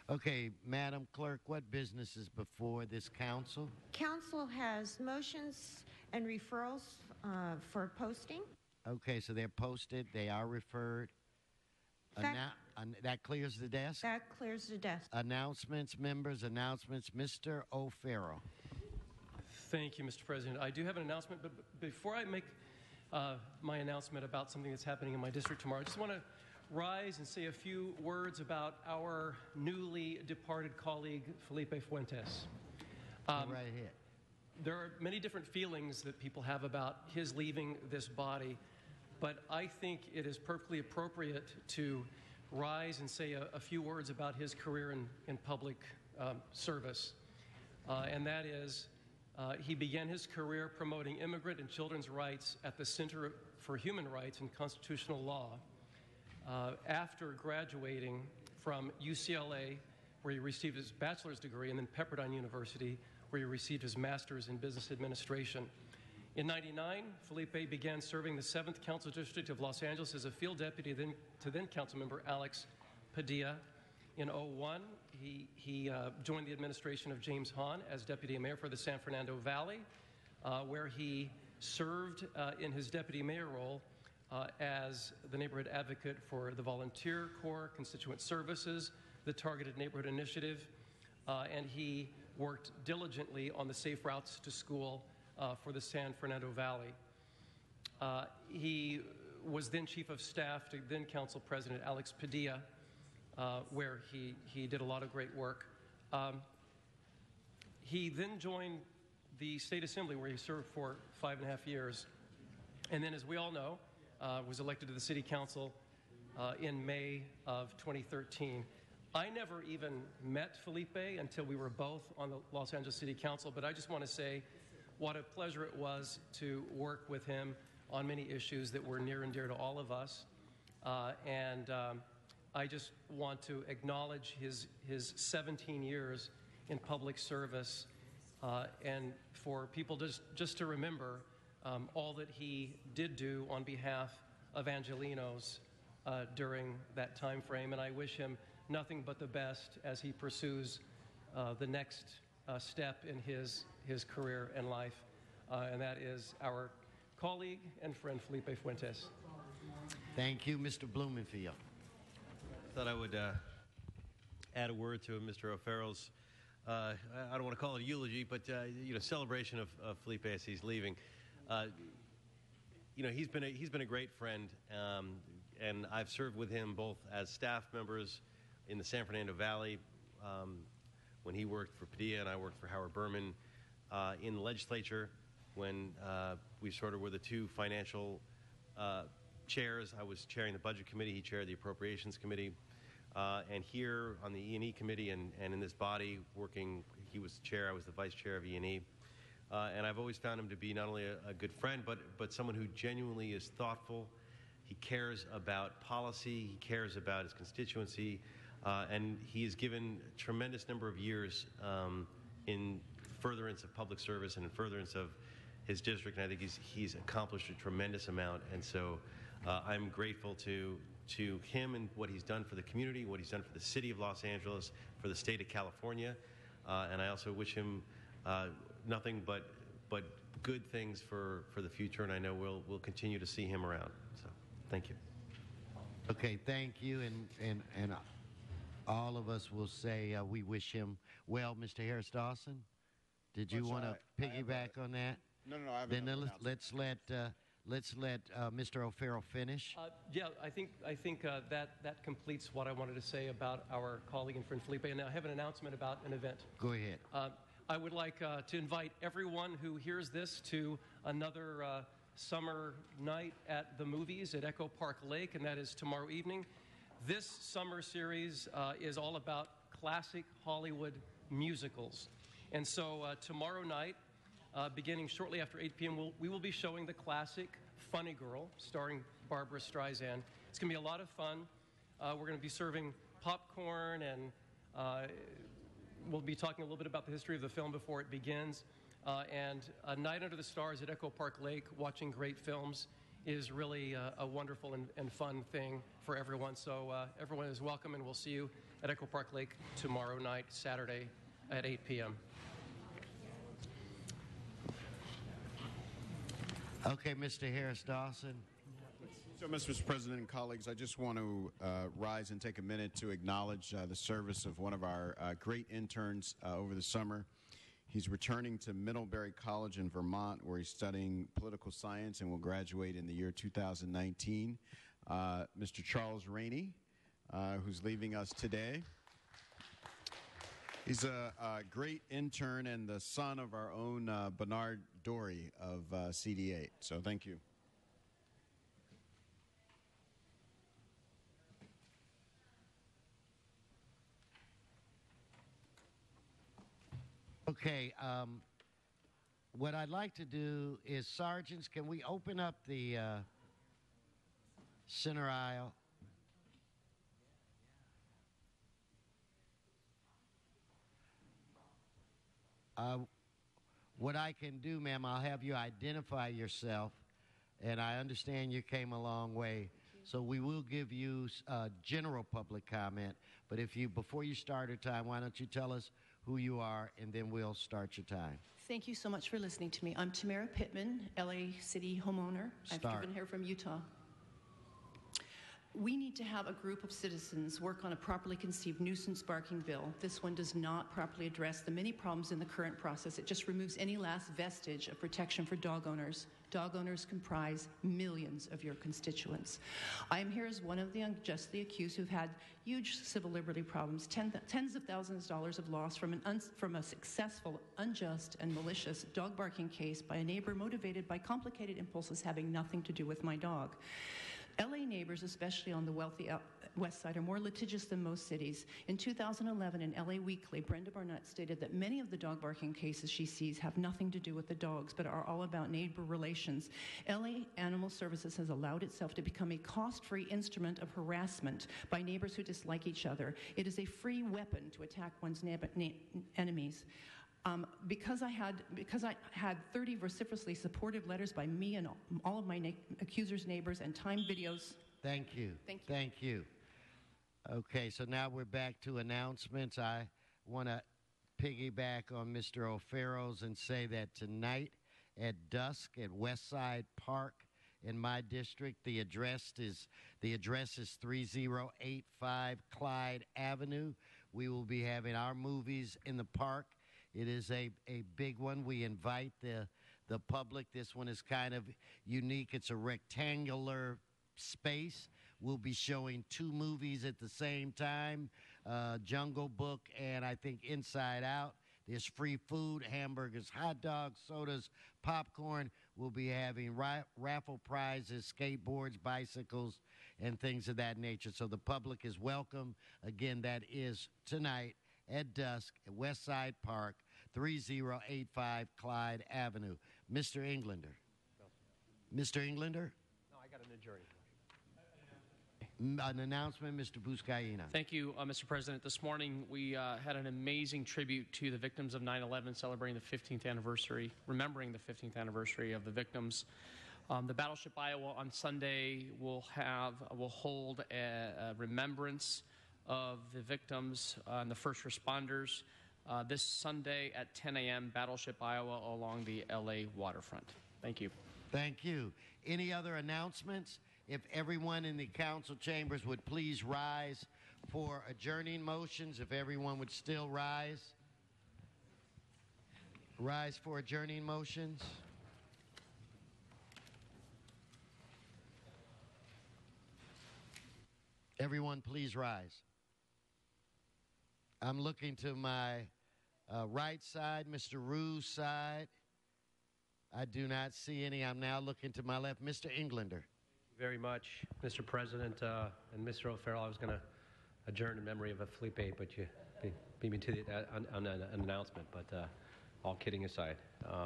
Okay, Madam Clerk, what business is before this council? Council has motions and referrals for posting. Okay, so they're posted, they are referred. Fact- That clears the desk? That clears the desk. Announcements, members, announcements. Mr. O'Farrell. Thank you, Mr. President. I do have an announcement, but before I make my announcement about something that's happening in my district tomorrow, I just want to rise and say a few words about our newly departed colleague, Felipe Fuentes. Right here. There are many different feelings that people have about his leaving this body, but I think it is perfectly appropriate to rise and say a few words about his career in public service. And that is, he began his career promoting immigrant and children's rights at the Center for Human Rights and Constitutional Law. After graduating from UCLA, where he received his bachelor's degree, and then Pepperdine University, where he received his master's in business administration. In '99, Felipe began serving the 7th Council District of Los Angeles as a field deputy to then Councilmember Alex Padilla. In '01, he joined the administration of James Hahn as deputy mayor for the San Fernando Valley, where he served in his deputy mayor role as the neighborhood advocate for the Volunteer Corps, Constituent Services, the Targeted Neighborhood Initiative, and he worked diligently on the Safe Routes to School for the San Fernando Valley. He was then chief of staff to then Council President Alex Padilla, where he did a lot of great work. He then joined the State Assembly, where he served for 5.5 years. And then, as we all know, was elected to the City Council in May of 2013. I never even met Felipe until we were both on the Los Angeles City Council, but I just want to say what a pleasure it was to work with him on many issues that were near and dear to all of us. I just want to acknowledge his 17 years in public service, and for people just to remember all that he did do on behalf of Angelenos during that time frame. And I wish him nothing but the best as he pursues the next step in his career and life, and that is our colleague and friend Felipe Fuentes. Thank you, Mr. Blumenfield. Thought I would add a word to Mr. O'Farrell's, I don't want to call it a eulogy, but celebration of Felipe as he's leaving. He's been a great friend, and I've served with him both as staff members in the San Fernando Valley when he worked for Padilla and I worked for Howard Berman, in the legislature when we sort of were the two financial chairs. I was chairing the Budget Committee, he chaired the Appropriations Committee, and here on the E&E Committee and in this body working, he was the chair, I was the vice chair of E&E. And I've always found him to be not only a good friend, but someone who genuinely is thoughtful. He cares about policy, he cares about his constituency, and he has given a tremendous number of years in furtherance of public service and in furtherance of his district, and I think he's accomplished a tremendous amount. And so I'm grateful to him and what he's done for the community, what he's done for the city of Los Angeles, for the state of California, and I also wish him nothing but good things for the future, and I know we'll continue to see him around. So, thank you. Okay, thank you, and all of us will say we wish him well. Mr. Harris Dawson, did you want to piggyback on that? No, I haven't. Then let's let Mr. O'Farrell finish. Yeah, I think that completes what I wanted to say about our colleague and friend Felipe. And I have an announcement about an event. Go ahead. I would like to invite everyone who hears this to another summer night at the movies at Echo Park Lake, and that is tomorrow evening. This summer series is all about classic Hollywood musicals. And so tomorrow night, beginning shortly after 8 p.m., we will be showing the classic Funny Girl, starring Barbara Streisand. It's going to be a lot of fun. We're going to be serving popcorn, and we'll be talking a little bit about the history of the film before it begins. And a night under the stars at Echo Park Lake, watching great films, is really a wonderful and fun thing for everyone. So everyone is welcome, and we'll see you at Echo Park Lake tomorrow night, Saturday, at 8 p.m. Okay, Mr. Harris Dawson. So, Mr. President and colleagues, I just want to rise and take a minute to acknowledge the service of one of our great interns over the summer. He's returning to Middlebury College in Vermont, where he's studying political science and will graduate in the year 2019. Mr. Charles Rainey, who's leaving us today. He's a great intern and the son of our own Bernard Dory of CD8. So thank you. Okay, what I'd like to do is, sergeants, can we open up the center aisle? What I can do, ma'am, I'll have you identify yourself, and I understand you came a long way, so we will give you general public comment, but if you, before you start your time, why don't you tell us who you are, and then we'll start your time. Thank you so much for listening to me. I'm Tamara Pittman, LA City homeowner. I've driven here from Utah. We need to have a group of citizens work on a properly conceived nuisance barking bill. This one does not properly address the many problems in the current process. It just removes any last vestige of protection for dog owners. Dog owners comprise millions of your constituents. I am here as one of the unjustly accused who've had huge civil liberty problems, tens of thousands of dollars of loss from a successful, unjust, and malicious dog barking case by a neighbor motivated by complicated impulses having nothing to do with my dog. LA neighbors, especially on the wealthy West Side, are more litigious than most cities. In 2011, in LA Weekly, Brenda Barnett stated that many of the dog barking cases she sees have nothing to do with the dogs, but are all about neighbor relations. LA Animal Services has allowed itself to become a cost-free instrument of harassment by neighbors who dislike each other. It is a free weapon to attack one's enemies. Because I had 30 vociferously supportive letters by me and all of my accusers' neighbors and time videos. Thank you. Thank you. Thank you. Okay, so now we're back to announcements. I want to piggyback on Mr. O'Farrell's and say that tonight at dusk at Westside Park in my district, the address is 3085 Clyde Avenue. We will be having our movies in the park. It is a big one. We invite the public. This one is kind of unique. It's a rectangular space. We'll be showing 2 movies at the same time, Jungle Book and I think Inside Out. There's free food, hamburgers, hot dogs, sodas, popcorn. We'll be having raffle prizes, skateboards, bicycles, and things of that nature. So the public is welcome. Again, that is tonight at dusk at Westside Park, 3085 Clyde Avenue. Mr. Englander. Mr. Englander? No, I got an adjourning. An announcement, Mr. Buscaina. Thank you, Mr. President. This morning we had an amazing tribute to the victims of 9/11, celebrating the 15th anniversary, remembering the 15th anniversary of the victims. The Battleship Iowa on Sunday will hold a remembrance of the victims and the first responders this Sunday at 10 a.m. Battleship Iowa along the LA waterfront. Thank you. Thank you. Any other announcements? If everyone in the council chambers would please rise for adjourning motions, if everyone would still rise. Rise for adjourning motions. Everyone, please rise. I'm looking to my right side, Mr. Rue's side. I do not see any. I'm now looking to my left, Mr. Englander. Very much, Mr. President and Mr. O'Farrell. I was going to adjourn in memory of a Felipe, but you beat me to an announcement. But all kidding aside,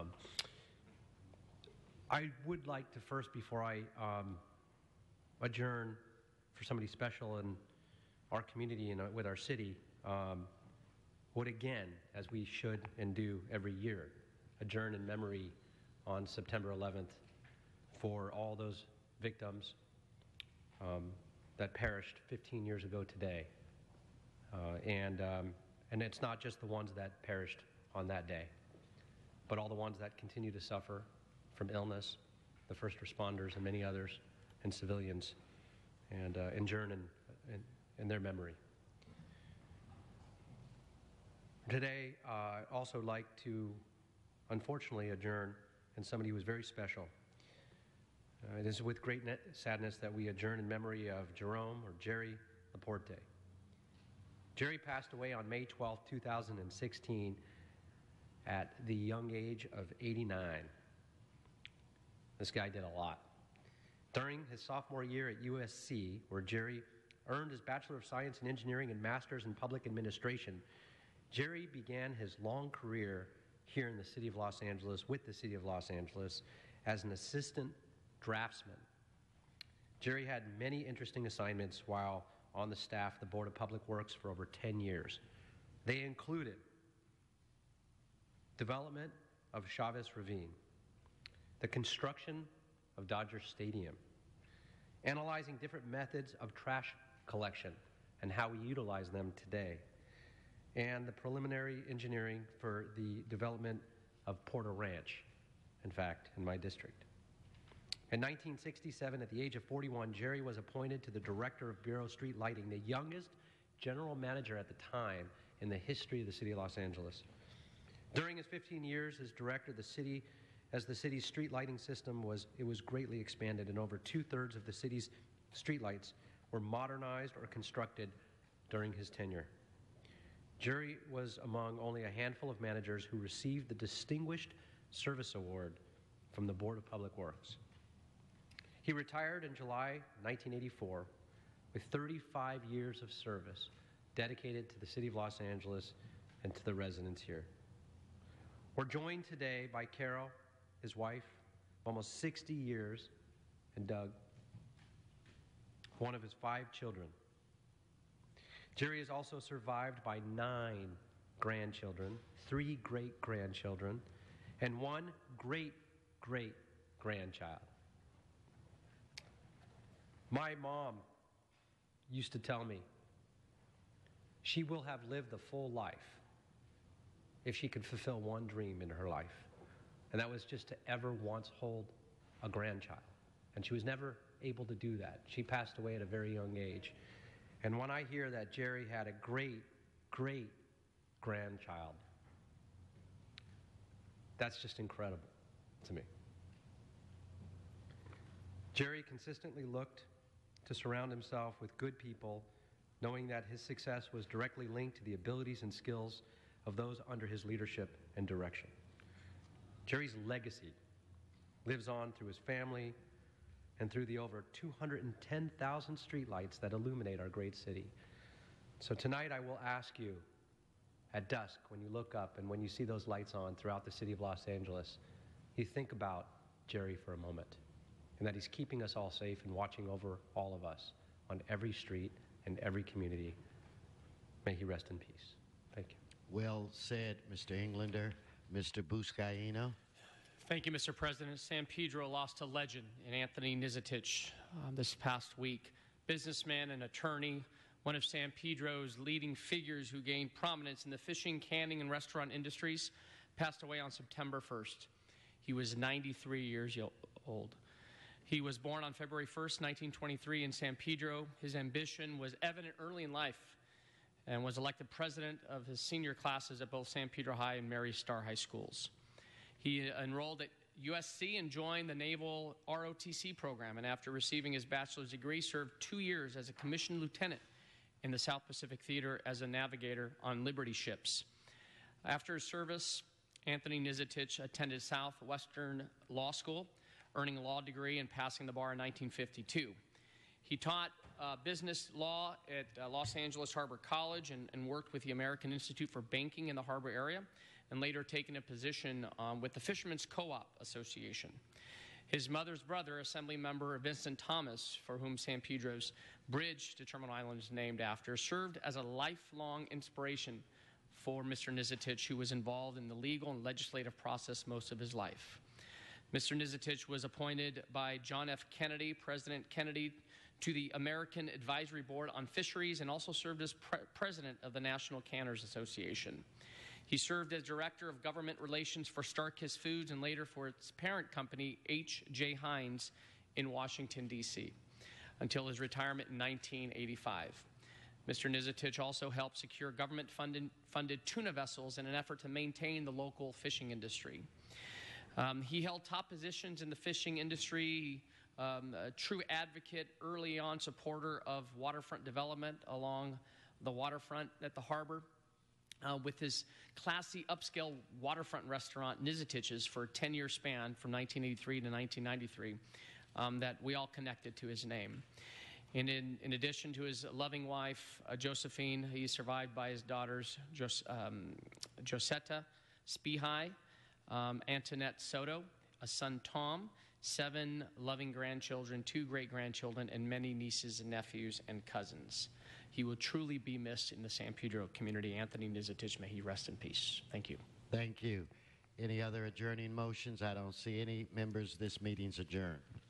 I would like to first, before I adjourn for somebody special in our community and with our city, would again, as we should and do every year, adjourn in memory on September 11th for all those victims that perished 15 years ago today. And it's not just the ones that perished on that day, but all the ones that continue to suffer from illness, the first responders and many others, and civilians, and adjourn in their memory. Today, I'd also like to, unfortunately, adjourn in somebody who was very special. It is with great sadness that we adjourn in memory of Jerome, or Jerry Laporte. Jerry passed away on May 12, 2016, at the young age of 89. This guy did a lot. During his sophomore year at USC, where Jerry earned his Bachelor of Science in Engineering and Master's in Public Administration, Jerry began his long career here in the city of Los Angeles, with the city of Los Angeles, as an assistant draftsman. Jerry had many interesting assignments while on the staff of the Board of Public Works for over 10 years. They included development of Chavez Ravine, the construction of Dodger Stadium, analyzing different methods of trash collection and how we utilize them today, and the preliminary engineering for the development of Porter Ranch, in fact, in my district. In 1967, at the age of 41, Jerry was appointed to the Director of Bureau Street Lighting, the youngest general manager at the time in the history of the city of Los Angeles. During his 15 years as director, the city's street lighting system was greatly expanded, and over 2/3 of the city's streetlights were modernized or constructed during his tenure. Jerry was among only a handful of managers who received the Distinguished Service Award from the Board of Public Works. He retired in July 1984 with 35 years of service dedicated to the city of Los Angeles and to the residents here. We're joined today by Carol, his wife, of almost 60 years, and Doug, one of his 5 children. Jerry is also survived by 9 grandchildren, 3 great-grandchildren, and 1 great-great-grandchild. My mom used to tell me she will have lived a full life if she could fulfill one dream in her life, and that was just to ever once hold a grandchild. And she was never able to do that. She passed away at a very young age. And when I hear that Jerry had a great-great-grandchild, that's just incredible to me. Jerry consistently looked to surround himself with good people, knowing that his success was directly linked to the abilities and skills of those under his leadership and direction. Jerry's legacy lives on through his family and through the over 210,000 streetlights that illuminate our great city. So tonight I will ask you, at dusk, when you look up and when you see those lights on throughout the city of Los Angeles, you think about Jerry for a moment, and that he's keeping us all safe and watching over all of us on every street and every community. May he rest in peace. Thank you. Well said, Mr. Englander. Mr. Buscaino. Thank you, Mr. President. San Pedro lost a legend in Anthony Nizitich this past week. Businessman and attorney, one of San Pedro's leading figures who gained prominence in the fishing, canning, and restaurant industries, passed away on September 1st. He was 93 years old. He was born on February 1st, 1923 in San Pedro. His ambition was evident early in life and was elected president of his senior classes at both San Pedro High and Mary Star High schools. He enrolled at USC and joined the Naval ROTC program, and after receiving his bachelor's degree, served 2 years as a commissioned lieutenant in the South Pacific Theater as a navigator on Liberty ships. After his service, Anthony Nizitich attended Southwestern Law School, earning a law degree and passing the bar in 1952. He taught business law at Los Angeles Harbor College and worked with the American Institute for Banking in the Harbor area, and later taken a position with the Fishermen's Co-op Association. His mother's brother, Assembly Member Vincent Thomas, for whom San Pedro's bridge to Terminal Island is named after, served as a lifelong inspiration for Mr. Nizitich, who was involved in the legal and legislative process most of his life. Mr. Nizitich was appointed by John F. Kennedy, President Kennedy, to the American Advisory Board on Fisheries and also served as president of the National Canners Association. He served as Director of Government Relations for StarKist Foods and later for its parent company, H.J. Heinz, in Washington, D.C., until his retirement in 1985. Mr. Nizetich also helped secure government-funded tuna vessels in an effort to maintain the local fishing industry. He held top positions in the fishing industry, a true advocate, early on supporter of waterfront development along the waterfront at the harbor, with his classy upscale waterfront restaurant, Nizetich's, for a 10-year span from 1983 to 1993, that we all connected to his name. And in addition to his loving wife, Josephine, he's survived by his daughters, Josetta Spihai, Antoinette Soto, a son, Tom, 7 loving grandchildren, 2 great-grandchildren, and many nieces and nephews and cousins. He will truly be missed in the San Pedro community. Anthony Nizetich, may he rest in peace. Thank you. Thank you. Any other adjourning motions? I don't see any. Members, this meeting's adjourned.